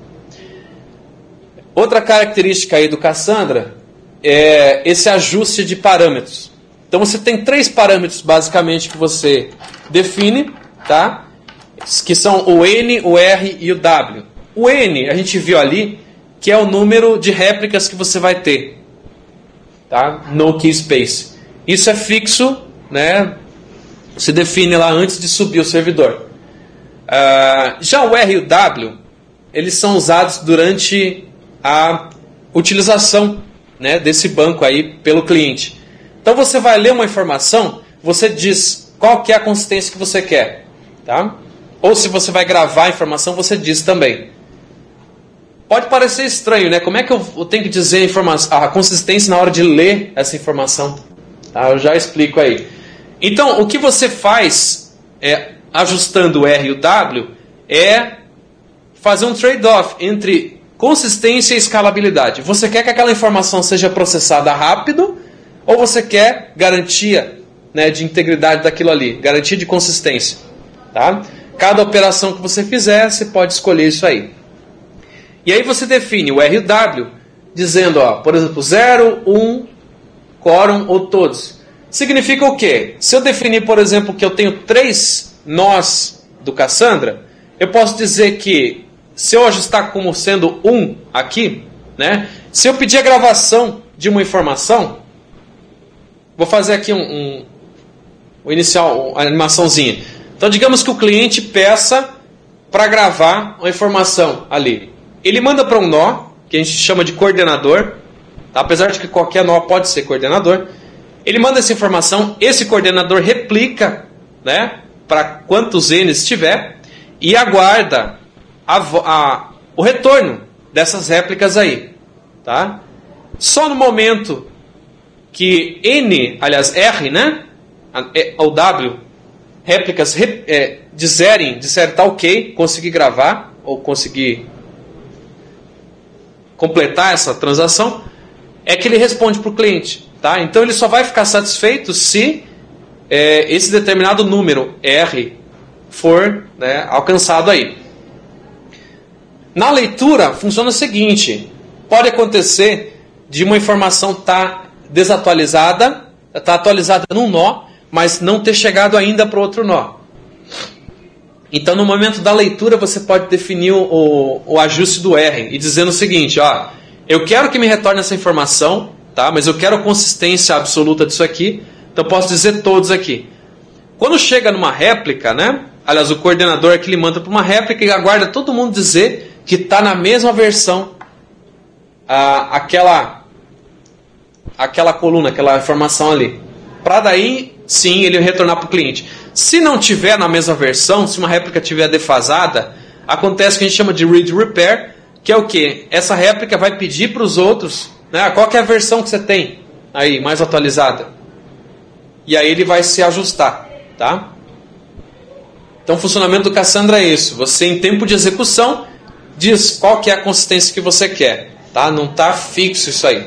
Outra característica aí do Cassandra é esse ajuste de parâmetros. Então você tem três parâmetros basicamente que você define, tá? Que são o N, o R e o W. O N a gente viu ali que é o número de réplicas que você vai ter, tá? No key space. Isso é fixo, né? Se define lá antes de subir o servidor. Uh, já o R e o W, eles são usados durante a utilização, né, desse banco aí pelo cliente. Então você vai ler uma informação, você diz qual que é a consistência que você quer. Tá? Ou se você vai gravar a informação, você diz também. Pode parecer estranho, né? Como é que eu tenho que dizer a, informação, a consistência na hora de ler essa informação? Tá? Eu já explico aí. Então, o que você faz, é, ajustando o R e o W, é fazer um trade-off entre consistência e escalabilidade. Você quer que aquela informação seja processada rápido, ou você quer garantia, né, de integridade daquilo ali, garantia de consistência. Tá? Cada operação que você fizer, você pode escolher isso aí. E aí você define o R e o W, dizendo, ó, por exemplo, zero, um, quórum ou todos. Significa o quê? Se eu definir, por exemplo, que eu tenho três nós do Cassandra, eu posso dizer que, se eu ajustar como sendo um aqui, né, se eu pedir a gravação de uma informação, vou fazer aqui um, um, um inicial, uma animaçãozinha. Então, digamos que o cliente peça para gravar uma informação ali. Ele manda para um nó, que a gente chama de coordenador, tá? Apesar de que qualquer nó pode ser coordenador. Ele manda essa informação, esse coordenador replica, né, para quantos N's tiver, e aguarda a, a, o retorno dessas réplicas aí. Tá? Só no momento que N, aliás R, né? ou W, réplicas é, dizerem, disser tá ok, conseguir gravar ou conseguir completar essa transação, é que ele responde para o cliente. Tá? Então ele só vai ficar satisfeito se é, esse determinado número R for, né, alcançado aí. Na leitura funciona o seguinte: pode acontecer de uma informação estar tá desatualizada, está atualizada num nó, mas não ter chegado ainda para outro nó. Então, no momento da leitura, você pode definir o, o ajuste do R e dizendo o seguinte: ó, eu quero que me retorne essa informação, tá? Mas eu quero a consistência absoluta disso aqui, então posso dizer todos aqui. Quando chega numa réplica, né? Aliás, o coordenador aqui ele manda para uma réplica e aguarda todo mundo dizer que está na mesma versão a, aquela, aquela coluna, aquela informação ali. Para daí, sim, ele retornar para o cliente. Se não tiver na mesma versão, se uma réplica estiver defasada, acontece o que a gente chama de read repair, que é o quê? Essa réplica vai pedir para os outros, né, qual que é a versão que você tem aí, mais atualizada. E aí ele vai se ajustar. Tá? Então o funcionamento do Cassandra é isso. Você, em tempo de execução, diz qual que é a consistência que você quer. Tá? Não está fixo isso aí.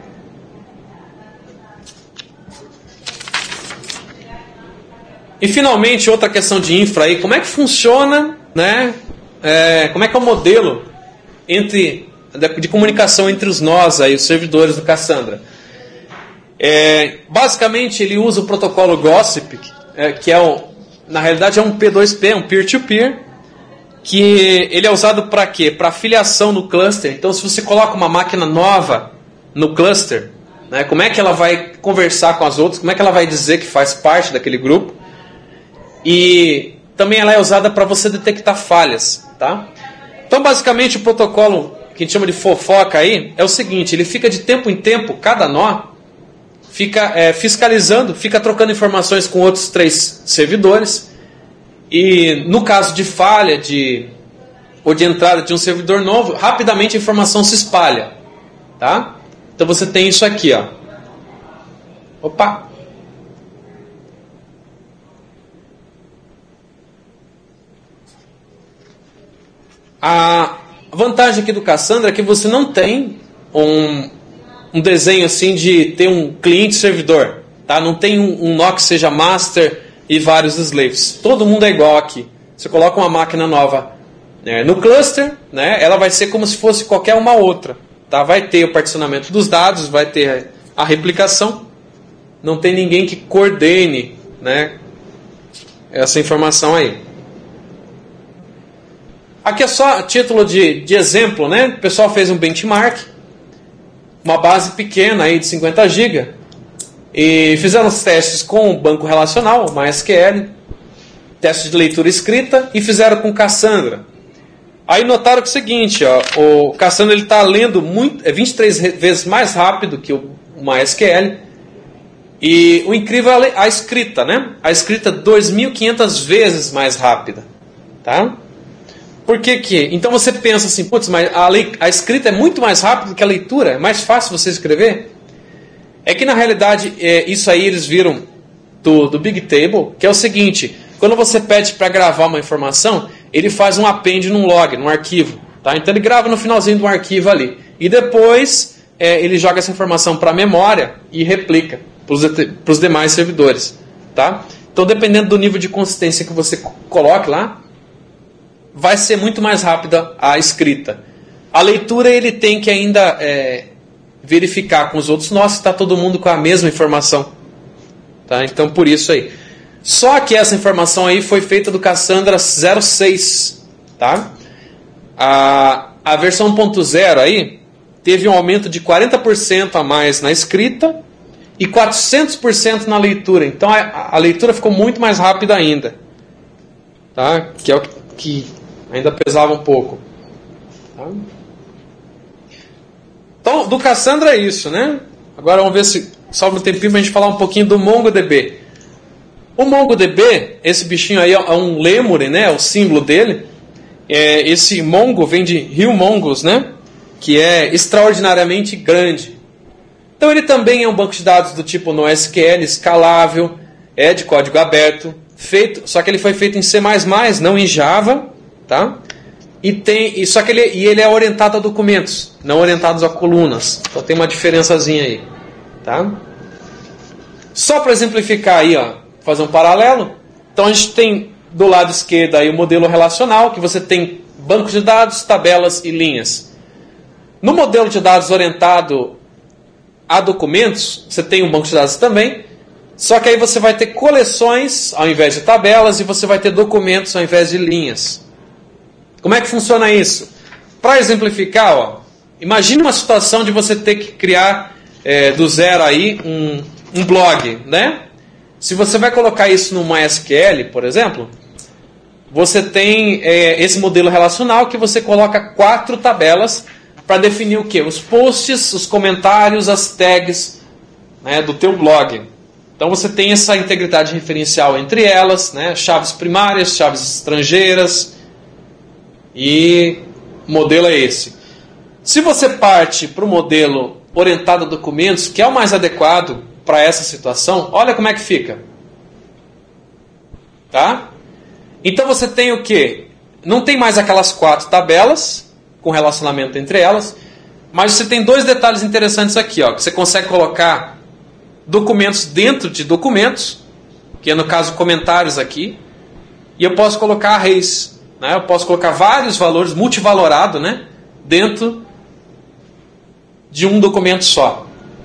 E finalmente, outra questão de infra aí, como é que funciona, né? É, como é que é o modelo entre, de comunicação entre os nós, aí, os servidores do Cassandra? É, basicamente, ele usa o protocolo Gossip, é, que é um, na realidade é um P dois P, um peer-to-peer, que ele é usado para quê? Para afiliação no cluster. Então, se você coloca uma máquina nova no cluster, né, como é que ela vai conversar com as outras? Como é que ela vai dizer que faz parte daquele grupo? E também ela é usada para você detectar falhas, tá? Então, basicamente, o protocolo que a gente chama de fofoca aí é o seguinte: ele fica de tempo em tempo, cada nó fica é, fiscalizando, fica trocando informações com outros três servidores. E no caso de falha de, ou de entrada de um servidor novo, rapidamente a informação se espalha, tá? Então você tem isso aqui, ó. Opa! A vantagem aqui do Cassandra é que você não tem um, um desenho assim de ter um cliente-servidor, tá? Não tem um, um nó que seja master e vários slaves. Todo mundo é igual aqui. Você coloca uma máquina nova, né, no cluster, né, ela vai ser como se fosse qualquer uma outra. Tá? Vai ter o particionamento dos dados, vai ter a replicação. Não tem ninguém que coordene, né, essa informação aí. Aqui é só título de, de exemplo, né? O pessoal fez um benchmark, uma base pequena aí de cinquenta gigas, e fizeram os testes com o banco relacional, MySQL, teste de leitura escrita, e fizeram com Cassandra. Aí notaram que é o seguinte, ó, o Cassandra está lendo muito, é vinte e três vezes mais rápido que o MySQL, e o incrível é a escrita, né? A escrita dois mil e quinhentas vezes mais rápida, tá? Por que que? Então você pensa assim, putz, mas a, lei, a escrita é muito mais rápida que a leitura, é mais fácil você escrever? É que na realidade, é, isso aí eles viram do, do Big Table, que é o seguinte: quando você pede para gravar uma informação, ele faz um append num log, num arquivo. Tá? Então ele grava no finalzinho do arquivo ali. E depois é, ele joga essa informação para a memória e replica para os demais servidores. Tá? Então dependendo do nível de consistência que você coloque lá, vai ser muito mais rápida a escrita. A leitura ele tem que ainda é, verificar com os outros nós se está todo mundo com a mesma informação. Tá? Então por isso aí. Só que essa informação aí foi feita do Cassandra zero seis. Tá? A, a versão um ponto zero aí teve um aumento de quarenta por cento a mais na escrita e quatrocentos por cento na leitura. Então a, a leitura ficou muito mais rápida ainda. Tá? Que é o que, que ainda pesava um pouco. Tá? Então, do Cassandra é isso, né? Agora vamos ver se sobra um tempinho para a gente falar um pouquinho do MongoDB. O MongoDB, esse bichinho aí é um lemure, né? É o símbolo dele. É, esse Mongo vem de Rio Mongos, né? Que é extraordinariamente grande. Então ele também é um banco de dados do tipo NoSQL, escalável, é de código aberto, feito, só que ele foi feito em C mais mais, não em Java, tá? E tem, e só que ele, e ele é orientado a documentos, não orientados a colunas. Então tem uma diferençazinha aí, tá? Só para exemplificar aí, ó, fazer um paralelo. Então a gente tem do lado esquerdo aí o modelo relacional, que você tem banco de dados, tabelas e linhas. No modelo de dados orientado a documentos, você tem um banco de dados também, só que aí você vai ter coleções ao invés de tabelas e você vai ter documentos ao invés de linhas. Como é que funciona isso? Para exemplificar, ó, imagine uma situação de você ter que criar é, do zero aí um, um blog, né? Se você vai colocar isso no MySQL, por exemplo, você tem é, esse modelo relacional que você coloca quatro tabelas para definir o quê? Os posts, os comentários, as tags, né, do teu blog. Então você tem essa integridade referencial entre elas, né, chaves primárias, chaves estrangeiras, e o modelo é esse. Se você parte para o modelo orientado a documentos, que é o mais adequado para essa situação, olha como é que fica. Tá? Então você tem o quê? Não tem mais aquelas quatro tabelas com relacionamento entre elas, mas você tem dois detalhes interessantes aqui, ó, que você consegue colocar documentos dentro de documentos, que é no caso comentários aqui, e eu posso colocar arrays, né? Eu posso colocar vários valores, multivalorado, né, dentro de um documento só.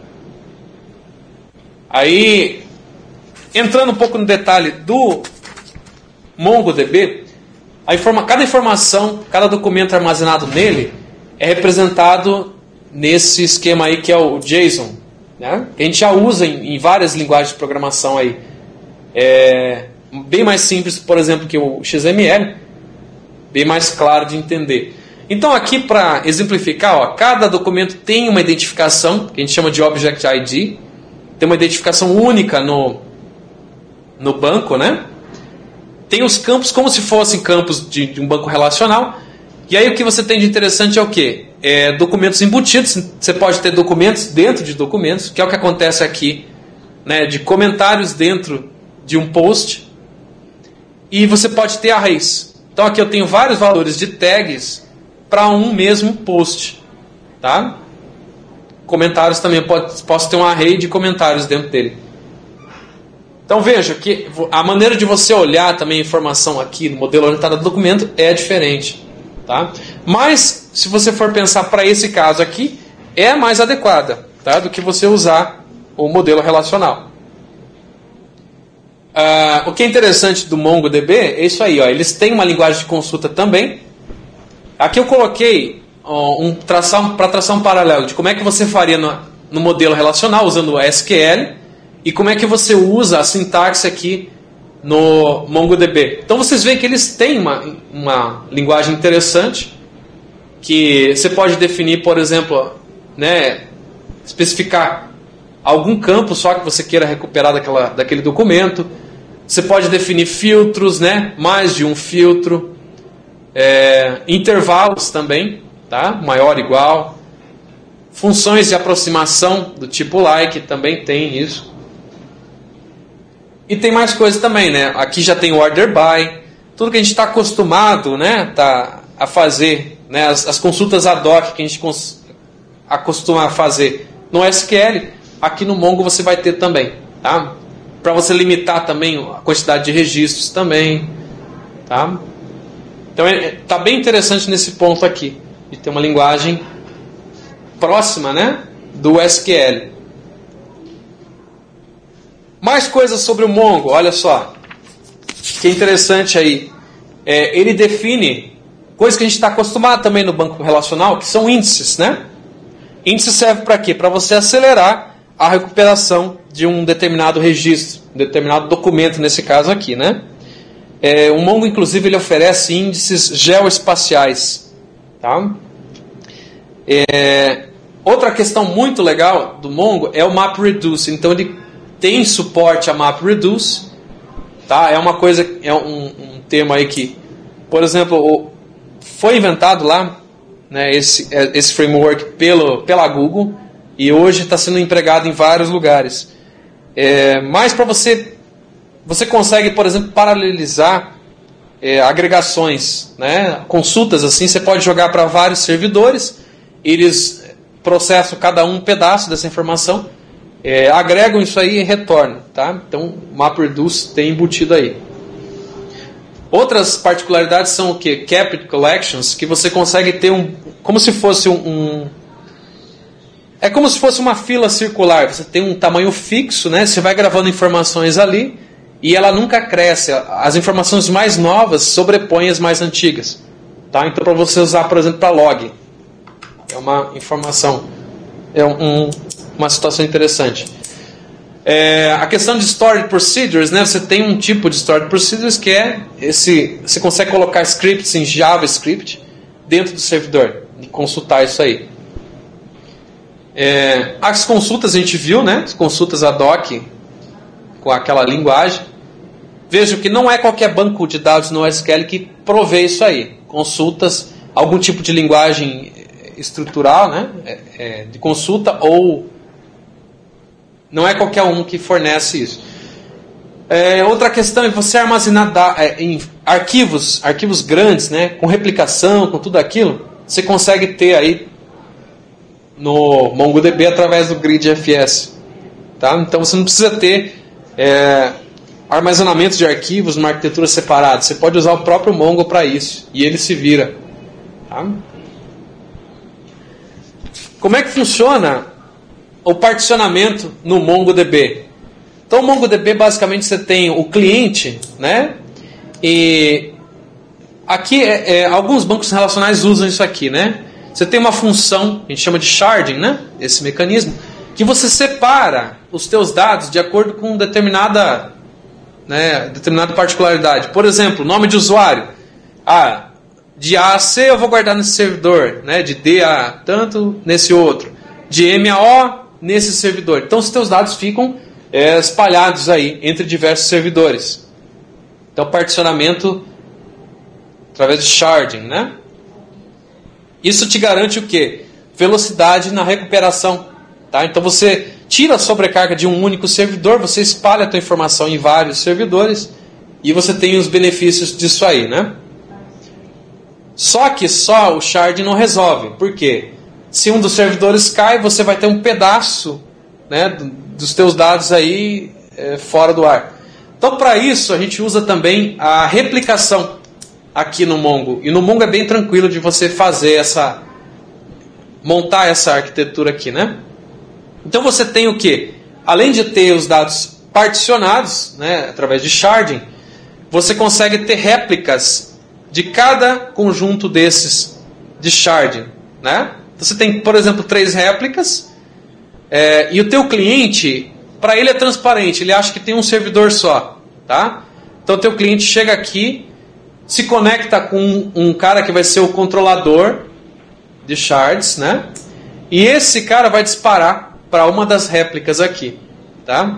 Aí, entrando um pouco no detalhe do MongoDB, a informa, cada informação, cada documento armazenado nele é representado nesse esquema aí que é o JSON, né? Que a gente já usa em, em várias linguagens de programação aí. É bem mais simples, por exemplo, que o X M L, bem mais claro de entender. Então aqui para exemplificar, ó, cada documento tem uma identificação, que a gente chama de Object I D, tem uma identificação única no, no banco, né? Tem os campos como se fossem campos de, de um banco relacional. E aí o que você tem de interessante é o quê? É, documentos embutidos. Você pode ter documentos dentro de documentos, que é o que acontece aqui, né, de comentários dentro de um post. E você pode ter arrays. Então aqui eu tenho vários valores de tags para um mesmo post. Tá? Comentários também, eu posso, posso ter um array de comentários dentro dele. Então veja que a maneira de você olhar também a informação aqui no modelo orientado a documento é diferente. Tá? Mas, se você for pensar para esse caso aqui, é mais adequada, tá? Do que você usar o modelo relacional. Uh, o que é interessante do MongoDB é isso aí. Ó, eles têm uma linguagem de consulta também. Aqui eu coloquei ó, um, traçar, para traçar um paralelo de como é que você faria no, no modelo relacional usando o S Q L e como é que você usa a sintaxe aqui no MongoDB. Então vocês veem que eles têm uma, uma linguagem interessante, que você pode definir, por exemplo, né, especificar algum campo só que você queira recuperar daquela, daquele documento. Você pode definir filtros, né, mais de um filtro, é, intervalos também, tá? Maior, igual, funções de aproximação do tipo like, também tem isso. E tem mais coisas também, né? Aqui já tem o order by, tudo que a gente está acostumado, né, tá, a fazer, né, as, as consultas ad hoc que a gente cons, acostuma a fazer no S Q L, aqui no Mongo você vai ter também, tá? Para você limitar também a quantidade de registros também, tá? Então está bem interessante nesse ponto aqui, de ter uma linguagem próxima, né, do S Q L. Mais coisas sobre o Mongo, olha só, que é interessante aí. É, ele define coisas que a gente está acostumado também no banco relacional, que são índices, né? Índice serve para quê? Para você acelerar a recuperação de um determinado registro, um determinado documento nesse caso aqui, né? É, o Mongo, inclusive, ele oferece índices geoespaciais, tá? É, outra questão muito legal do Mongo é o MapReduce. Então ele tem suporte a MapReduce Tá? É uma coisa, é um, um termo aí que, por exemplo, foi inventado lá, né, esse, esse framework pelo, pela Google, e hoje está sendo empregado em vários lugares. É, mas para você, você consegue, por exemplo, paralelizar é, agregações, né, consultas assim, você pode jogar para vários servidores, eles processam cada um um pedaço dessa informação, é, agregam isso aí e retornam. Tá? Então o MapReduce tem embutido aí. Outras particularidades são o que? Captive Collections, que você consegue ter um, como se fosse um, um é como se fosse uma fila circular. Você tem um tamanho fixo, né? Você vai gravando informações ali e ela nunca cresce. As informações mais novas sobrepõem as mais antigas. Tá? Então, para você usar, por exemplo, para log, é uma informação, é um, uma situação interessante. É, a questão de Stored Procedures, né? Você tem um tipo de Stored Procedures que é esse, você consegue colocar scripts em JavaScript dentro do servidor e consultar isso aí. É, as consultas a gente viu, né? As consultas ad hoc com aquela linguagem. Veja que não é qualquer banco de dados no S Q L que provê isso aí. Consultas, algum tipo de linguagem estrutural, né? É, é, de consulta, ou não é qualquer um que fornece isso. É, outra questão é você armazenar da, é, em arquivos, arquivos grandes, né? Com replicação, com tudo aquilo. Você consegue ter aí no MongoDB através do GridFS. Tá? Então você não precisa ter é, armazenamento de arquivos numa arquitetura separada. Você pode usar o próprio Mongo para isso. E ele se vira. Tá? Como é que funciona o particionamento no MongoDB? Então o MongoDB basicamente você tem o cliente, né? E aqui é, é, alguns bancos relacionais usam isso aqui, né? Você tem uma função, a gente chama de sharding, né? Esse mecanismo, que você separa os teus dados de acordo com determinada, né, determinada particularidade. Por exemplo, nome de usuário. Ah, de A a C eu vou guardar nesse servidor, né? De D a tanto nesse outro. De M a O nesse servidor. Então os teus dados ficam é, espalhados aí entre diversos servidores. Então particionamento através de sharding, né? Isso te garante o quê? Velocidade na recuperação. Tá? Então você tira a sobrecarga de um único servidor, você espalha a tua informação em vários servidores e você tem os benefícios disso aí, né? Só que só o sharding não resolve. Por quê? Se um dos servidores cai, você vai ter um pedaço, né, dos teus dados aí é, fora do ar. Então para isso a gente usa também a replicação aqui no Mongo. E no Mongo é bem tranquilo de você fazer essa, montar essa arquitetura aqui, né? Então você tem o quê? Além de ter os dados particionados, né, através de sharding, você consegue ter réplicas de cada conjunto desses de sharding, né? Então você tem, por exemplo, três réplicas, é, e o teu cliente, para ele é transparente, ele acha que tem um servidor só, tá? Então o teu cliente chega aqui, se conecta com um, um cara que vai ser o controlador de shards, né? E esse cara vai disparar para uma das réplicas aqui, tá?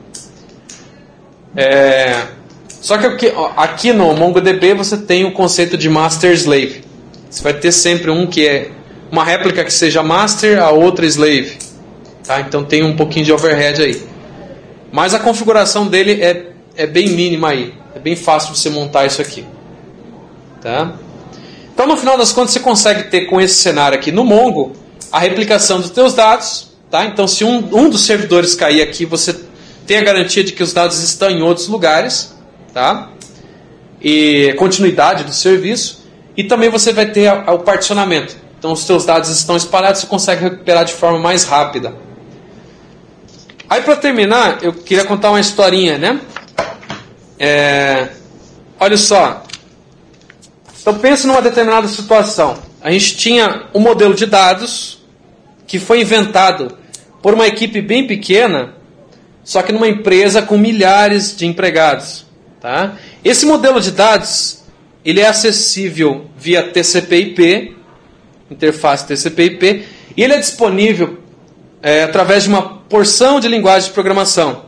É, só que aqui, ó, aqui no MongoDB você tem o conceito de master slave. Você vai ter sempre um que é uma réplica que seja master, a outra slave, tá? Então tem um pouquinho de overhead aí. Mas a configuração dele é, é bem mínima aí. É bem fácil de você montar isso aqui. Tá? Então no final das contas você consegue ter com esse cenário aqui no Mongo a replicação dos teus dados, tá? Então se um, um dos servidores cair aqui, você tem a garantia de que os dados estão em outros lugares, tá? E continuidade do serviço, e também você vai ter a, a, o particionamento. Então os teus dados estão espalhados, você consegue recuperar de forma mais rápida. Aí para terminar, eu queria contar uma historinha, né? É, olha só. Então pense numa determinada situação. A gente tinha um modelo de dados que foi inventado por uma equipe bem pequena, só que numa empresa com milhares de empregados. Tá? Esse modelo de dados ele é acessível via T C P I P, interface T C P I P, e ele é disponível é, através de uma porção de linguagem de programação.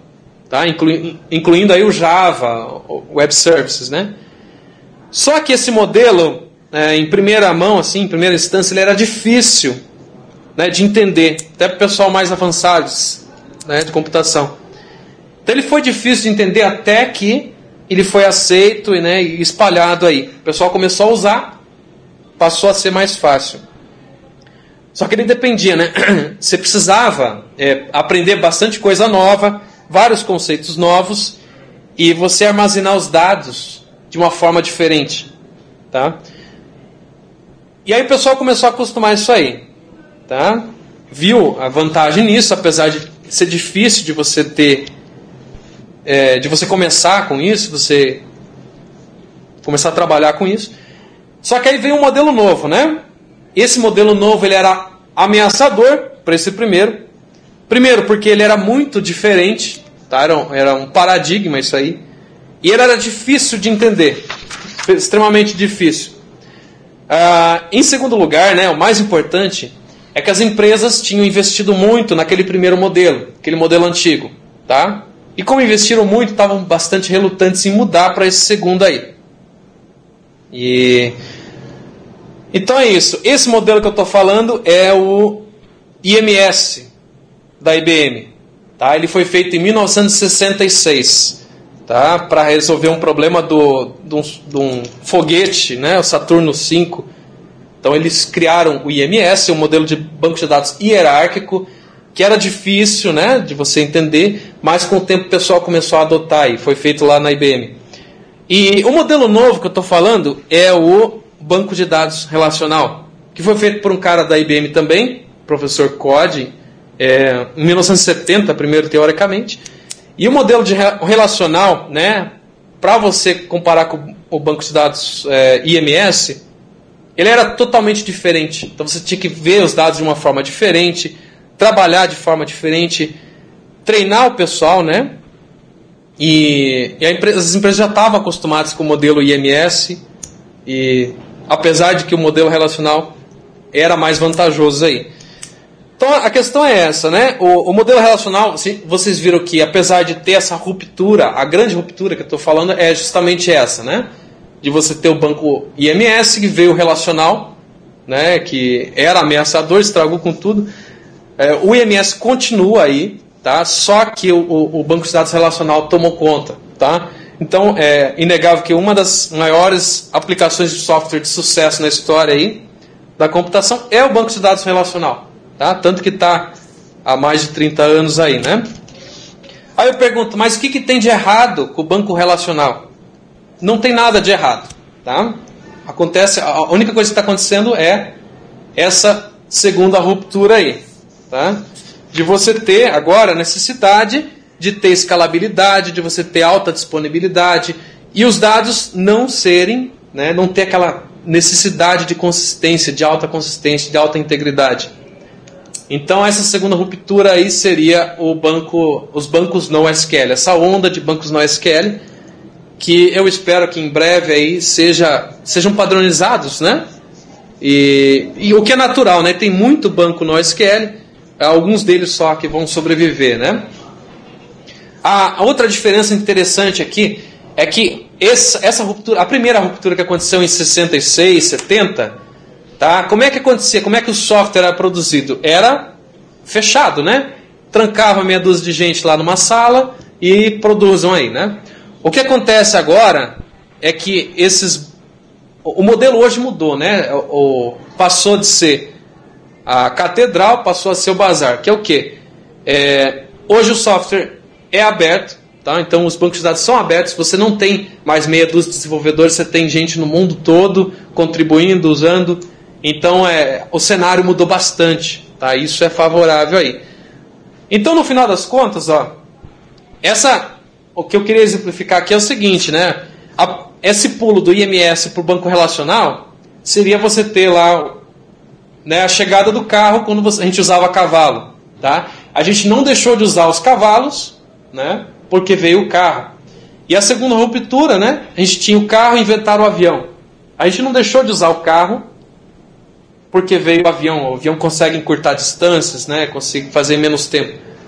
tá? Inclu, incluindo aí o Java, o Web Services, né? Só que esse modelo, é, em primeira mão, assim, em primeira instância, ele era difícil, né, de entender, até para o pessoal mais avançado, né, de computação. Então ele foi difícil de entender até que ele foi aceito, né, e espalhado aí. O pessoal começou a usar, passou a ser mais fácil. Só que ele dependia, né? Você precisava é, aprender bastante coisa nova, vários conceitos novos, e você armazenar os dados de uma forma diferente, tá? E aí o pessoal começou a acostumar isso aí, tá? Viu a vantagem nisso, apesar de ser difícil de você ter, é, de você começar com isso, você começar a trabalhar com isso. Só que aí veio um modelo novo, né? Esse modelo novo ele era ameaçador para esse primeiro. Primeiro porque ele era muito diferente, tá? Era, um, era um paradigma isso aí. E ele era difícil de entender, extremamente difícil. Ah, em segundo lugar, né, o mais importante é que as empresas tinham investido muito naquele primeiro modelo, aquele modelo antigo, tá? E como investiram muito, estavam bastante relutantes em mudar para esse segundo aí. E então é isso. Esse modelo que eu estou falando é o I M S da I B M, tá? Ele foi feito em mil novecentos e sessenta e seis. Tá, para resolver um problema do, de, um, de um foguete, né, o Saturno cinco. Então eles criaram o I M S, um modelo de banco de dados hierárquico, que era difícil, né, de você entender, mas com o tempo o pessoal começou a adotar e foi feito lá na I B M. E o modelo novo que eu estou falando é o banco de dados relacional, que foi feito por um cara da I B M também, professor Coding, é, em mil novecentos e setenta, primeiro teoricamente. E o modelo de relacional, né, para você comparar com o banco de dados é, I M S, ele era totalmente diferente. Então você tinha que ver os dados de uma forma diferente, trabalhar de forma diferente, treinar o pessoal, né? E, e a empresa, as empresas já estavam acostumadas com o modelo I M S, e apesar de que o modelo relacional era mais vantajoso aí. Então a questão é essa, né? O, o modelo relacional, vocês viram que apesar de ter essa ruptura, a grande ruptura que eu estou falando é justamente essa, né? De você ter o banco I M S que veio relacional, né? Que era ameaçador, estragou com tudo. É, o I M S continua aí, tá? Só que o, o, o banco de dados relacional tomou conta, tá? Então é inegável que uma das maiores aplicações de software de sucesso na história aí da computação é o banco de dados relacional. Tá? Tanto que está há mais de trinta anos aí, né? Aí eu pergunto, mas o que, que tem de errado com o banco relacional? Não tem nada de errado, tá? Acontece, a única coisa que está acontecendo é essa segunda ruptura aí, tá? De você ter agora a necessidade de ter escalabilidade, de você ter alta disponibilidade e os dados não serem, né, não ter aquela necessidade de consistência, de alta consistência, de alta integridade. Então essa segunda ruptura aí seria o banco, os bancos NoSQL, essa onda de bancos NoSQL, que eu espero que em breve aí seja, sejam padronizados, né? E, e o que é natural, né? Tem muito banco NoSQL, alguns deles só que vão sobreviver, né? A, a outra diferença interessante aqui é que essa, essa ruptura, a primeira ruptura que aconteceu em sessenta e seis, setenta, tá? Como é que acontecia? Como é que o software era produzido? Era fechado, né? Trancava meia dúzia de gente lá numa sala e produzam aí, né? O que acontece agora é que esses... O modelo hoje mudou, né? O, o, passou de ser a catedral, passou a ser o bazar, que é o quê? É, hoje o software é aberto, tá? Então os bancos de dados são abertos, você não tem mais meia dúzia de desenvolvedores, você tem gente no mundo todo contribuindo, usando. Então é, o cenário mudou bastante, tá? Isso é favorável aí. Então no final das contas, ó, essa, o que eu queria exemplificar aqui é o seguinte, né? A, esse pulo do I M S para o banco relacional seria você ter lá, né, a chegada do carro quando você, a gente usava cavalo, tá? A gente não deixou de usar os cavalos, né? Porque veio o carro. E a segunda ruptura, né? A gente tinha o carro e inventaram o avião. A gente não deixou de usar o carro porque veio o avião. O avião consegue encurtar distâncias, né? Consegue fazer em menos tempo.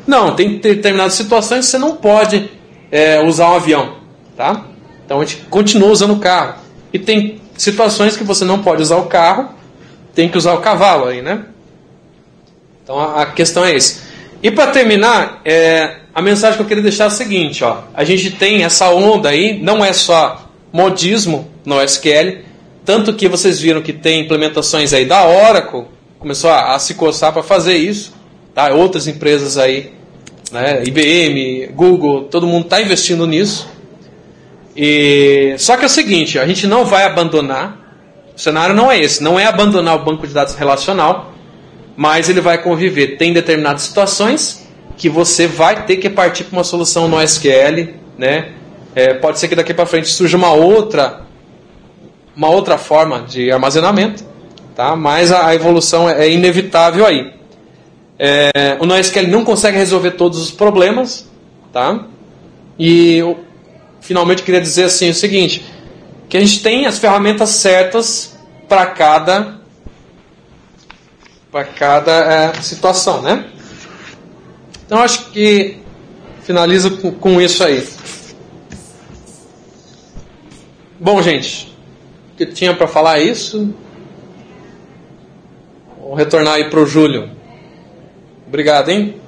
Não, tem determinadas situações que você não pode é, usar um avião, tá? Então a gente continua usando o carro. E tem situações que você não pode usar o carro, tem que usar o cavalo aí, né? Então a, a questão é essa. E para terminar, é, a mensagem que eu queria deixar é a seguinte, ó. A gente tem essa onda aí, não é só modismo no S Q L, tanto que vocês viram que tem implementações aí da Oracle, começou a, a se coçar para fazer isso, tá? Outras empresas aí, né? I B M, Google, todo mundo está investindo nisso. E, só que é o seguinte, a gente não vai abandonar, o cenário não é esse, não é abandonar o banco de dados relacional, mas ele vai conviver. Tem determinadas situações que você vai ter que partir para uma solução no S Q L, né? É, pode ser que daqui para frente surja uma outra, uma outra forma de armazenamento, tá? Mas a, a evolução é, é inevitável aí. É, o NoSQL não consegue resolver todos os problemas, tá? E eu, finalmente, queria dizer assim o seguinte, que a gente tem as ferramentas certas para cada, para cada é, situação, né? Então, acho que finalizo com, com isso aí. Bom, gente, o que tinha para falar é isso. Vou retornar aí para o Júlio. Obrigado, hein?